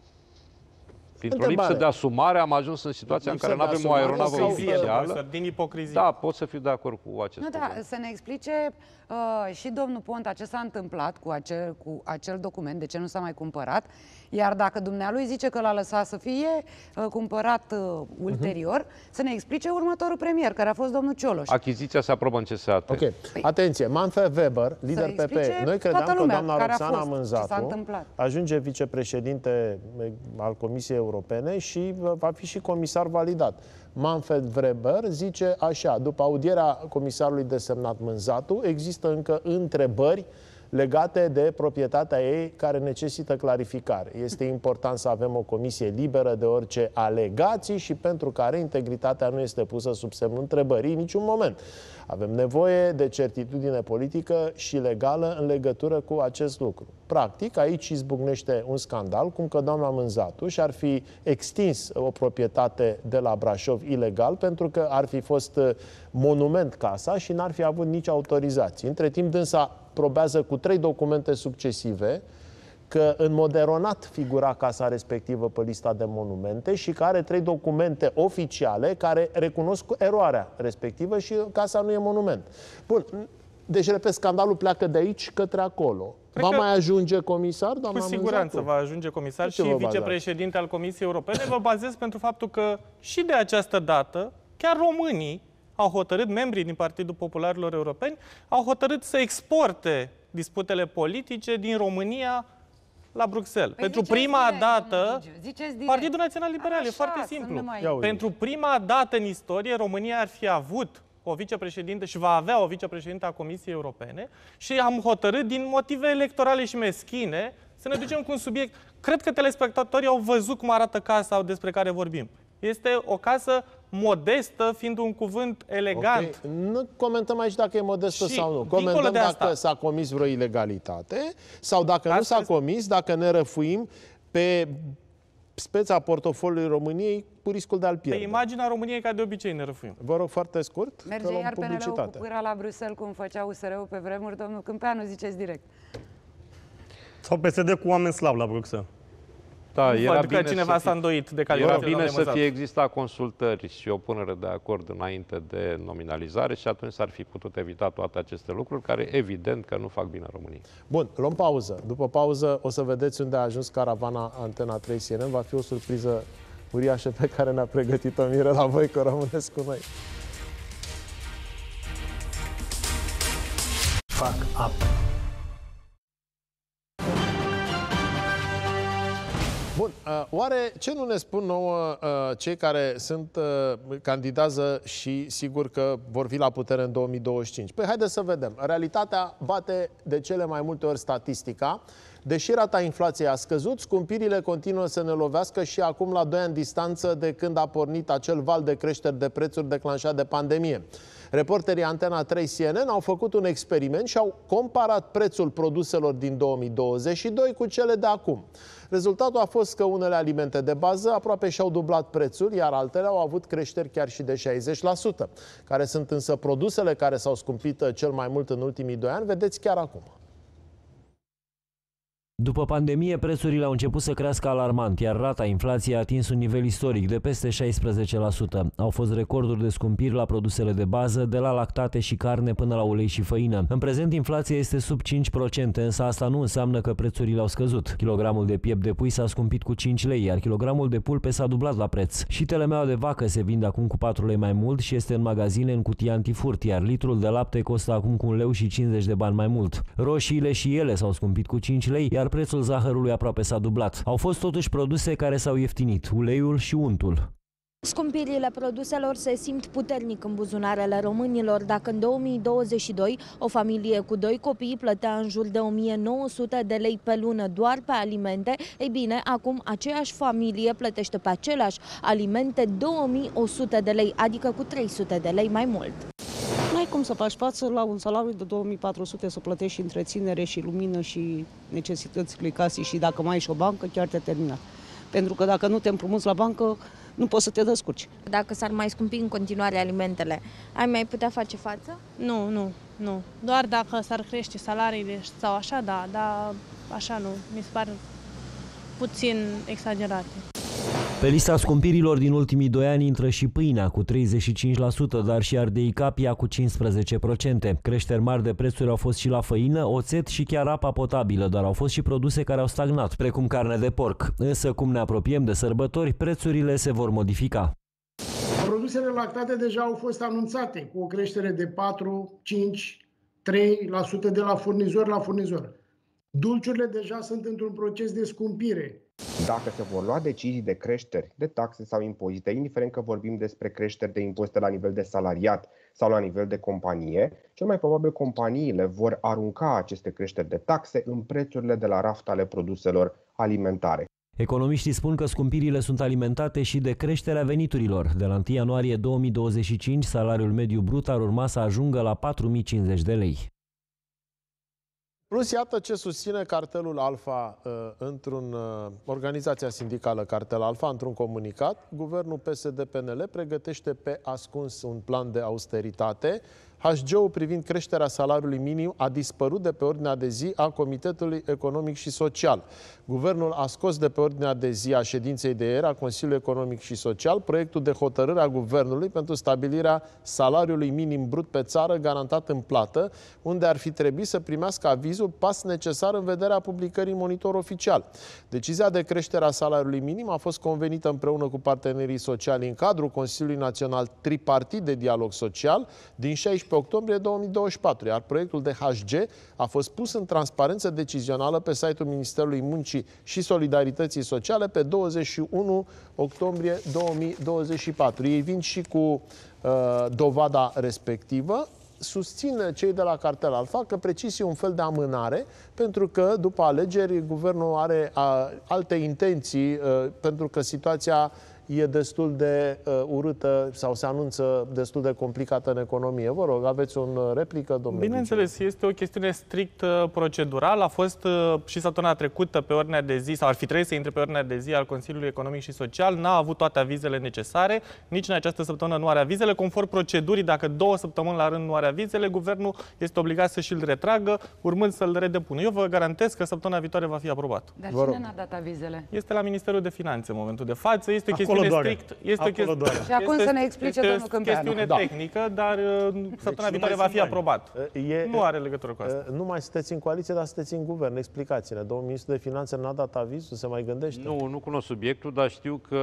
Speaker 15: printr-o lipsă de asumare am ajuns în situația în care nu avem o aeronavă oficială.
Speaker 14: Din ipocrizie.
Speaker 15: Da, pot să fiu de acord cu acest
Speaker 3: nu, da, să ne explice uh, și domnul Ponta ce s-a întâmplat cu acel, cu acel document, de ce nu s-a mai cumpărat, iar dacă dumnealui zice că l-a lăsat să fie uh, cumpărat uh, ulterior, uh-huh. să ne explice următorul premier, care a fost domnul Cioloș.
Speaker 15: Achiziția se aprobă în C S A T.
Speaker 1: Ok. Păi, atenție, Manfred Weber, lider P P. Noi credeam că doamna Roxana Mânzatu ajunge vicepreședinte al Comisiei Europene și va fi și comisar validat. Manfred Weber zice așa, după audierea comisarului desemnat Mânzatu, există încă întrebări legate de proprietatea ei care necesită clarificare. Este important să avem o comisie liberă de orice alegații și pentru care integritatea nu este pusă sub semnul întrebării în niciun moment. Avem nevoie de certitudine politică și legală în legătură cu acest lucru. Practic, aici izbucnește un scandal, cum că doamna Mânzatu și-ar fi extins o proprietate de la Brașov ilegal pentru că ar fi fost monument casa și n-ar fi avut nici autorizații. Între timp, dânsa probează cu trei documente succesive că în mod eronat figura casa respectivă pe lista de monumente și că are trei documente oficiale care recunosc eroarea respectivă și casa nu e monument. Bun, deci, repet, scandalul pleacă de aici către acolo. Cred va mai ajunge comisar, doamna
Speaker 14: Cu siguranță
Speaker 1: Mânzatu?
Speaker 14: va ajunge comisar și vicepreședinte al Comisiei Europene. Vă bazez pentru faptul că și de această dată, chiar românii au hotărât, membrii din Partidul Popularilor Europeni, au hotărât să exporte disputele politice din România la Bruxelles. Păi pentru prima direct, dată, Partidul Național Liberal, așa, e foarte simplu. Mai... Pentru prima dată în istorie, România ar fi avut o vicepreședintă și va avea o vicepreședintă a Comisiei Europene și am hotărât din motive electorale și meschine să ne ducem cu un subiect Cred că telespectatorii au văzut cum arată casa despre care vorbim. Este o casă modestă, fiind un cuvânt elegant.
Speaker 1: Okay. Nu comentăm aici dacă e modestă
Speaker 14: și
Speaker 1: sau nu. Comentăm dacă s-a comis vreo ilegalitate sau dacă Astăzi... nu s-a comis, dacă ne răfuim pe speța portofoliului României cu riscul de a-l pierde.
Speaker 14: Pe imaginea României, ca de obicei, ne răfuim.
Speaker 1: Vă rog foarte scurt.
Speaker 3: Merge iar P N L-ul cu cuira la Bruxelles, cum făcea U S R-ul pe vremuri, domnul Câmpeanu, ziceți direct.
Speaker 12: Sau P S D cu oameni slabi la Bruxelles.
Speaker 15: Da,
Speaker 14: nu
Speaker 15: era
Speaker 14: văd
Speaker 15: bine
Speaker 14: că cineva s-a îndoit de
Speaker 15: Era
Speaker 14: calitatea
Speaker 15: bine să fie existat consultări și o punere de acord înainte de nominalizare și atunci s-ar fi putut evita toate aceste lucruri, care evident că nu fac bine României.
Speaker 1: Bun, luăm pauză. După pauză o să vedeți unde a ajuns caravana Antena trei C N N. Va fi o surpriză uriașă pe care ne-a pregătit-o Mirela Voicu. Rămâneți cu noi.
Speaker 22: Fuck up.
Speaker 1: Bun, oare ce nu ne spun nouă cei care sunt, candidează și sigur că vor fi la putere în două mii douăzeci și cinci? Păi haideți să vedem. Realitatea bate de cele mai multe ori statistica. Deși rata inflației a scăzut, scumpirile continuă să ne lovească și acum la doi ani distanță de când a pornit acel val de creșteri de prețuri declanșat de pandemie. Reporterii Antena trei C N N au făcut un experiment și au comparat prețul produselor din două mii douăzeci și doi cu cele de acum. Rezultatul a fost că unele alimente de bază aproape și-au dublat prețul, iar altele au avut creșteri chiar și de șaizeci la sută. Care sunt însă produsele care s-au scumpit cel mai mult în ultimii doi ani, vedeți chiar acum.
Speaker 16: După pandemie, prețurile au început să crească alarmant, iar rata inflației a atins un nivel istoric de peste șaisprezece la sută. Au fost recorduri de scumpiri la produsele de bază, de la lactate și carne până la ulei și făină. În prezent, inflația este sub cinci la sută, însă asta nu înseamnă că prețurile au scăzut. Kilogramul de piept de pui s-a scumpit cu cinci lei, iar kilogramul de pulpe s-a dublat la preț. Și telemeaua de vacă se vinde acum cu patru lei mai mult și este în magazine în cutie antifurt, iar litrul de lapte costă acum cu un leu și cincizeci de bani mai mult. Roșiile și ele s-au scumpit cu cinci lei, iar prețul zahărului aproape s-a dublat. Au fost totuși produse care s-au ieftinit, uleiul și untul.
Speaker 20: Scumpirile produselor se simt puternic în buzunarele românilor. Dacă în două mii douăzeci și doi o familie cu doi copii plătea în jur de o mie nouă sute de lei pe lună doar pe alimente, ei bine, acum aceeași familie plătește pe aceleași alimente două mii o sută de lei, adică cu trei sute de lei mai mult.
Speaker 21: N-ai cum să faci față la un salariu de două mii patru sute să plătești și întreținere și lumină și necesitățile casei și dacă mai ai și o bancă, chiar te termină. Pentru că dacă nu te împrumuți la bancă, nu poți să te descurci.
Speaker 20: Dacă s-ar mai scumpi în continuare alimentele, ai mai putea face față?
Speaker 23: Nu, nu, nu. Doar dacă s-ar crește salariile sau așa, da, dar așa nu. Mi se par puțin exagerate.
Speaker 16: Pe lista scumpirilor din ultimii doi ani intră și pâinea cu treizeci și cinci la sută, dar și ardei capia cu cincisprezece la sută. Creșteri mari de prețuri au fost și la făină, oțet și chiar apa potabilă, dar au fost și produse care au stagnat, precum carne de porc. Însă, cum ne apropiem de sărbători, prețurile se vor modifica.
Speaker 24: Produsele lactate deja au fost anunțate cu o creștere de patru, cinci, trei la sută de la furnizor la furnizor. Dulciurile deja sunt într-un proces de scumpire.
Speaker 25: Dacă se vor lua decizii de creșteri de taxe sau impozite, indiferent că vorbim despre creșteri de impozite la nivel de salariat sau la nivel de companie, cel mai probabil companiile vor arunca aceste creșteri de taxe în prețurile de la raft ale produselor alimentare.
Speaker 16: Economiștii spun că scumpirile sunt alimentate și de creșterea veniturilor. De la întâi ianuarie două mii douăzeci și cinci, salariul mediu brut ar urma să ajungă la patru mii cincizeci de lei.
Speaker 1: Plus, iată ce susține cartelul Alfa uh, într-un uh, organizația sindicală Cartel Alfa, într-un comunicat. Guvernul P S D P N L pregătește pe ascuns un plan de austeritate. H G-ul privind creșterea salariului minim a dispărut de pe ordinea de zi a Comitetului Economic și Social. Guvernul a scos de pe ordinea de zi a ședinței de ieri a Consiliului Economic și Social proiectul de hotărâre a Guvernului pentru stabilirea salariului minim brut pe țară garantat în plată, unde ar fi trebuit să primească avizul pas necesar în vederea publicării în Monitor Oficial. Decizia de creștere a salariului minim a fost convenită împreună cu partenerii sociali în cadrul Consiliului Național Tripartit de Dialog Social din șaisprezece octombrie două mii douăzeci și patru, iar proiectul de H G a fost pus în transparență decizională pe site-ul Ministerului Muncii și Solidarității Sociale pe douăzeci și unu octombrie două mii douăzeci și patru. Ei vin și cu uh, dovada respectivă. susțin cei de la Cartel Alfa că precis e un fel de amânare, pentru că după alegeri guvernul are a, alte intenții, uh, pentru că situația e destul de uh, urâtă sau se anunță destul de complicată în economie. Vă rog, aveți o replică, domnule?
Speaker 14: Bineînțeles, este o chestiune strict uh, procedurală. A fost uh, și săptămâna trecută pe ordinea de zi, sau ar fi trebuit să intre pe ordinea de zi al Consiliului Economic și Social. N-a avut toate avizele necesare. Nici în această săptămână nu are avizele. Conform procedurii, dacă două săptămâni la rând nu are avizele, guvernul este obligat să și-l retragă, urmând să-l redepună. Eu vă garantez că săptămâna viitoare va fi aprobat.
Speaker 3: Dar cine n-a dat avizele?
Speaker 14: Este la Ministerul de Finanțe în momentul de față. Este
Speaker 12: Acolo
Speaker 14: chestiune
Speaker 12: doare.
Speaker 14: strict. Este o chesti...
Speaker 3: Și acum
Speaker 14: este,
Speaker 3: să ne explice
Speaker 14: este
Speaker 3: domnul Câmpeanu.
Speaker 14: chestiune
Speaker 1: Da.
Speaker 14: tehnică, dar săptămâna
Speaker 1: Deci
Speaker 14: viitoare
Speaker 1: nu
Speaker 14: va
Speaker 1: mai
Speaker 14: fi
Speaker 1: sunt
Speaker 14: aprobat.
Speaker 1: E,
Speaker 14: nu are legătură cu asta.
Speaker 1: Nu mai sunteți în coaliție, dar sunteți în guvern. Explicați-ne. Domnul ministru de Finanțe n-a dat avizul, se mai gândește?
Speaker 15: Nu, nu cunosc subiectul, dar știu că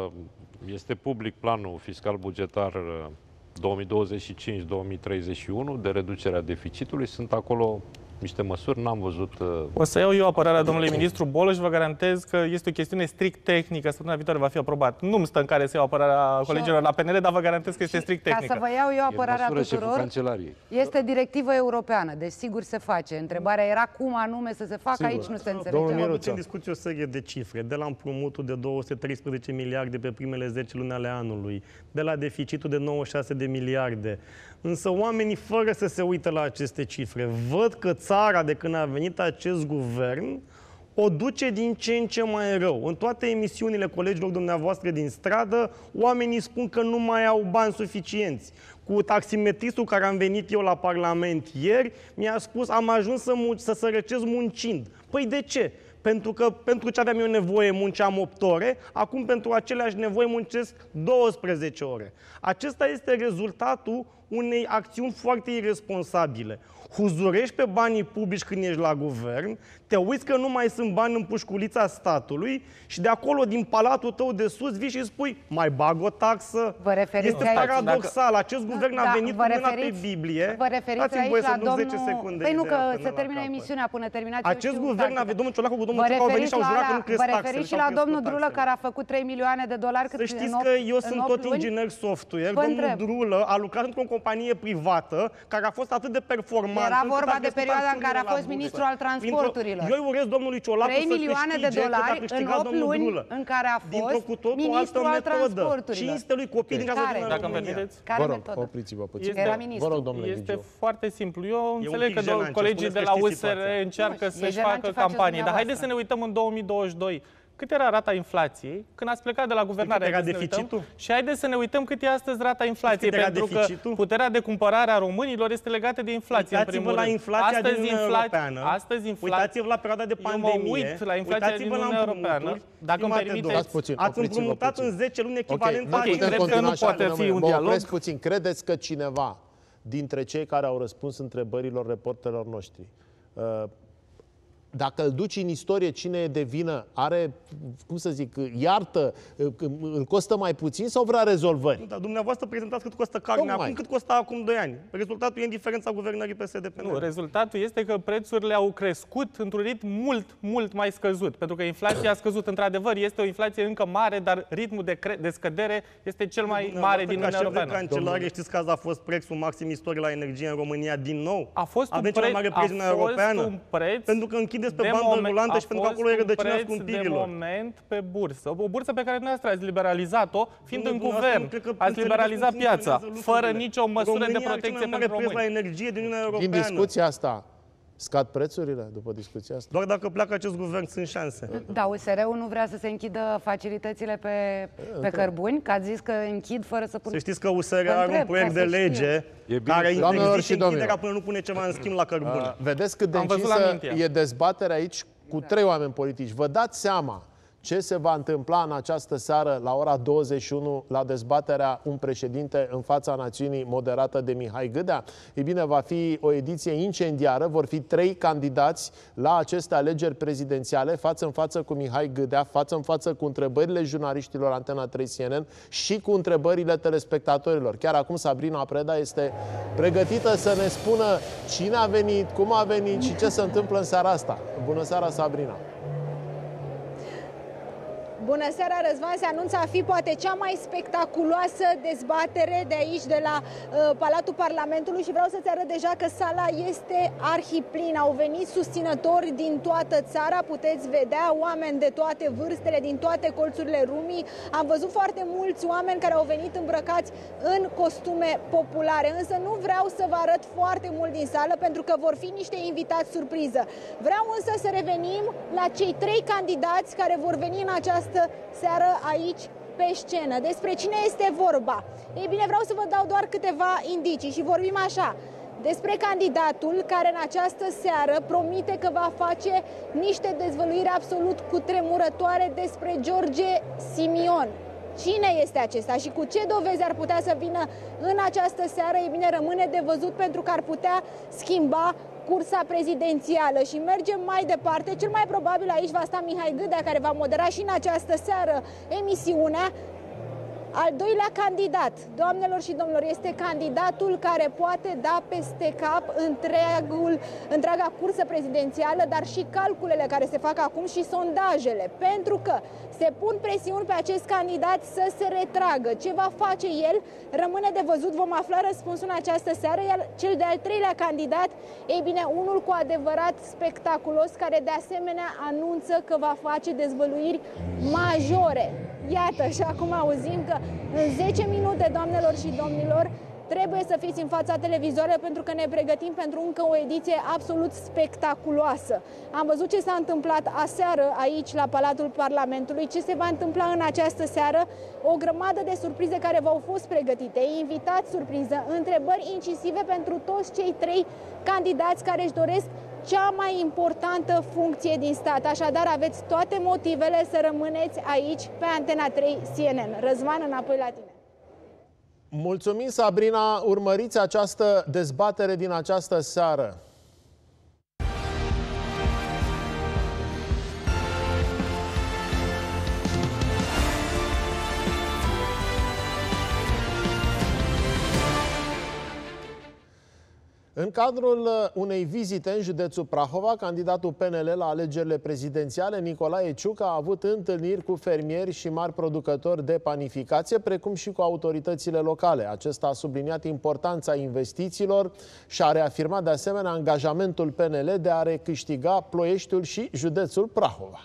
Speaker 15: este public planul fiscal bugetar două mii douăzeci și cinci două mii treizeci și unu de reducerea deficitului. Sunt acolo niște măsuri, n-am văzut... Uh...
Speaker 14: O să iau eu apărarea domnului ministru Boloș, vă garantez că este o chestiune strict tehnică, săptămâna viitoare va fi aprobat. Nu-mi stă în care să iau apărarea colegilor la P N L, dar vă garantez că este strict tehnică.
Speaker 3: Ca să vă iau eu apărarea tuturor, este directivă europeană, deci sigur se face. Întrebarea era cum anume să se facă, sigur. Aici nu se înțelege.
Speaker 12: Am adus în discuție o serie de cifre, de la împrumutul de două sute treisprezece miliarde pe primele zece luni ale anului, de la deficitul de nouăzeci și șase de miliarde. Însă oamenii, fără să se uită la aceste cifre, văd că țara, de când a venit acest guvern, o duce din ce în ce mai rău. În toate emisiunile colegilor dumneavoastră din stradă, oamenii spun că nu mai au bani suficienți. Cu taximetristul care am venit eu la Parlament ieri, mi-a spus, am ajuns să, să sărăcesc muncind. Păi de ce? Pentru că pentru ce aveam eu nevoie munceam opt ore, acum pentru aceleași nevoi muncesc douăsprezece ore. Acesta este rezultatul unei acțiuni foarte irresponsabile. Huzurești pe banii publici când ești la guvern, te uiți că nu mai sunt bani în pușculița statului și de acolo, din palatul tău de sus, vii și spui, mai bag o taxă.
Speaker 3: Vă referiți
Speaker 12: este
Speaker 3: aici,
Speaker 12: paradoxal. Acest guvern
Speaker 3: da,
Speaker 12: a venit cu mâna pe
Speaker 3: referiți,
Speaker 12: Biblie.
Speaker 3: Vă referiți aici
Speaker 12: voie
Speaker 3: la
Speaker 12: să
Speaker 3: domnul...
Speaker 12: zece secunde
Speaker 3: Păi nu, că
Speaker 12: ideea
Speaker 3: se termină emisiunea până terminați.
Speaker 12: Acest guvern a venit, domnul Ciolacu cu domnul
Speaker 3: Vă
Speaker 12: Ciucă au venit
Speaker 3: referiți
Speaker 12: și au jurat că nu cresc
Speaker 3: Vă
Speaker 12: taxele.
Speaker 3: referiți și
Speaker 12: și au
Speaker 3: la
Speaker 12: crescut
Speaker 3: domnul Drulă,
Speaker 12: taxele.
Speaker 3: care a făcut trei milioane de dolari.
Speaker 12: Să știți că eu sunt tot inginer software. Domnul Drulă a lucrat într-o companie privată care a fost atât de performantă.
Speaker 3: Era vorba de perioada în care a fost ministru al transporturilor.
Speaker 12: Eu urez domnului Ciolacu să
Speaker 3: milioane de dolari în opt luni în care a fost ministru al transporturilor.
Speaker 12: Cinste lui copii din casă din
Speaker 14: Dacă îmi permiteți.
Speaker 3: Care metodă?
Speaker 1: Opriți-vă puțin.
Speaker 3: Era ministru.
Speaker 1: Vă rog, domnule
Speaker 14: Este
Speaker 1: Gigiu.
Speaker 14: foarte simplu. Eu înțeleg că colegii de la U S R încearcă să-și facă campanie. Dar haideți să ne uităm în două mii douăzeci și doi. Cât era rata inflației când ați plecat de la guvernare?
Speaker 12: Cât era deficitul?
Speaker 14: Și haideți să ne uităm cât e astăzi rata inflației, pentru că puterea de cumpărare a românilor este legată de inflație.
Speaker 12: Uitați-vă la inflația din Uniunea Europeană.
Speaker 14: Astăzi inflația...
Speaker 12: Uitați-vă la perioada de pandemie.
Speaker 14: Eu mă uit la inflația din Uniunea Europeană. Dacă îmi permiteți...
Speaker 12: Ați împrumutat în zece luni echivalent la
Speaker 14: cred că nu poate fi un dialog.
Speaker 1: Puțin. Credeți că cineva dintre cei care au răspuns întrebărilor reporterilor noștri, dacă îl duci în istorie, cine e de vină, are, cum să zic, iartă, îl costă mai puțin sau vrea rezolvări?
Speaker 12: Da, dumneavoastră prezentați cât costă carnea acum, cât costa acum doi ani. Rezultatul e în diferența guvernării P S D P N L.
Speaker 14: Nu, rezultatul este că prețurile au crescut într-un ritm mult, mult mai scăzut. Pentru că inflația a scăzut, într-adevăr, este o inflație încă mare, dar ritmul de, de scădere este cel mai mare din Uniunea Europeană.
Speaker 12: Cancelare, știți că azi a fost prețul maxim istoric la energie în România din nou?
Speaker 14: A fost
Speaker 12: Avem
Speaker 14: un
Speaker 12: cel mai mare preț în Europeană.
Speaker 14: Un preț
Speaker 12: pentru că închideți pe bandă rulantă și pentru că acolo e rădăcina scumpirilor.
Speaker 14: De moment pe bursă. O bursă pe care dumneavoastră ați liberalizat-o, fiind în guvern. Ați liberalizat piața, fără nicio măsură de protecție pentru români.
Speaker 12: La energie din Uniunea Europeană.
Speaker 1: Din discuția asta, scad prețurile după discuția asta?
Speaker 12: Doar dacă pleacă acest guvern sunt șanse.
Speaker 3: Da, U S R-ul nu vrea să se închidă facilitățile pe, pe cărbuni, că ați zis că închid fără să pun...
Speaker 12: Să știți că U S R are un proiect de lege care interzice închiderea până nu pune ceva în schimb la cărbuni.
Speaker 1: Uh, vedeți cât de încinsă e dezbaterea aici cu trei oameni politici. Vă dați seama ce se va întâmpla în această seară la ora douăzeci și unu la dezbaterea Un președinte în fața națiunii moderată de Mihai Gâdea? Ei bine, va fi o ediție incendiară, vor fi trei candidați la aceste alegeri prezidențiale, față în față cu Mihai Gâdea, față în față cu întrebările jurnaliștilor Antena trei C N N și cu întrebările telespectatorilor. Chiar acum Sabrina Preda este pregătită să ne spună cine a venit, cum a venit și ce se întâmplă în seara asta. Bună seara, Sabrina!
Speaker 2: Bună seara, Răzvan. Se anunță a fi poate cea mai spectaculoasă dezbatere de aici, de la uh, Palatul Parlamentului, și vreau să-ți arăt deja că sala este arhiplină. Au venit susținători din toată țara, puteți vedea oameni de toate vârstele, din toate colțurile lumii. Am văzut foarte mulți oameni care au venit îmbrăcați în costume populare, însă nu vreau să vă arăt foarte mult din sală pentru că vor fi niște invitați surpriză. Vreau însă să revenim la cei trei candidați care vor veni în această seară aici pe scenă. Despre cine este vorba? Ei bine, vreau să vă dau doar câteva indicii și vorbim așa. Despre candidatul care în această seară promite că va face niște dezvăluiri absolut cutremurătoare despre George Simion. Cine este acesta și cu ce dovezi ar putea să vină în această seară? Ei bine, rămâne de văzut pentru că ar putea schimba cursa prezidențială. Și mergem mai departe. Cel mai probabil aici va sta Mihai Gâdea, care va modera și în această seară emisiunea. Al doilea candidat, doamnelor și domnilor, este candidatul care poate da peste cap întregul, întreaga cursă prezidențială, dar și calculele care se fac acum și sondajele, pentru că se pun presiuni pe acest candidat să se retragă. Ce va face el rămâne de văzut, vom afla răspunsul în această seară, iar cel de-al treilea candidat, ei bine, unul cu adevărat spectaculos, care de asemenea anunță că va face dezvăluiri majore. Iată, și acum auzim că în zece minute, doamnelor și domnilor, trebuie să fiți în fața televizoarelor pentru că ne pregătim pentru încă o ediție absolut spectaculoasă. Am văzut ce s-a întâmplat aseară aici la Palatul Parlamentului, ce se va întâmpla în această seară, o grămadă de surprize care v-au fost pregătite, invitați surpriză, întrebări incisive pentru toți cei trei candidați care își doresc cea mai importantă funcție din stat. Așadar, aveți toate motivele să rămâneți aici pe Antena trei C N N. Răzvan, înapoi la tine.
Speaker 1: Mulțumim, Sabrina. Urmăriți această dezbatere din această seară. În cadrul unei vizite în județul Prahova, candidatul P N L la alegerile prezidențiale, Nicolae Ciucă, a avut întâlniri cu fermieri și mari producători de panificație, precum și cu autoritățile locale. Acesta a subliniat importanța investițiilor și a reafirmat de asemenea angajamentul P N L de a recâștiga Ploieștiul și județul Prahova.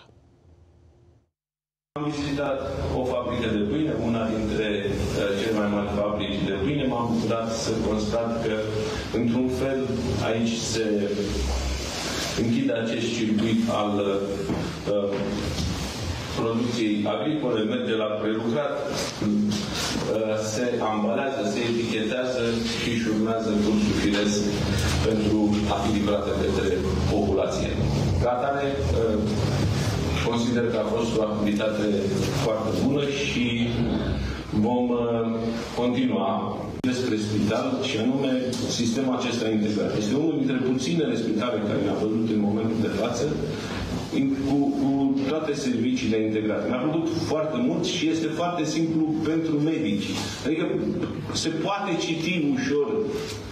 Speaker 4: Am vizitat o fabrică de pâine, una dintre uh, cele mai mari fabrici de pâine. M-am bucurat să constat că, într-un fel, aici se închide acest circuit al uh, producției agricole, merge la prelucrat, uh, se ambalează, se etichetează și își urmează cursul firesc pentru a fi livrată către populație. Ca atare, uh, consider că a fost o activitate foarte bună și vom uh, continua despre spital, și anume sistemul acesta integrat. Este unul dintre puținele spitale care ne-a văzut în momentul de față cu, cu toate serviciile integrate. Mi-a plăcut foarte mult și este foarte simplu pentru medici. Adică se poate citi ușor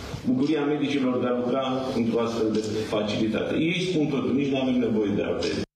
Speaker 4: bucuria medicilor de a lucra într-o astfel de facilitate. Ei spun totul, nici nu avem nevoie de alte.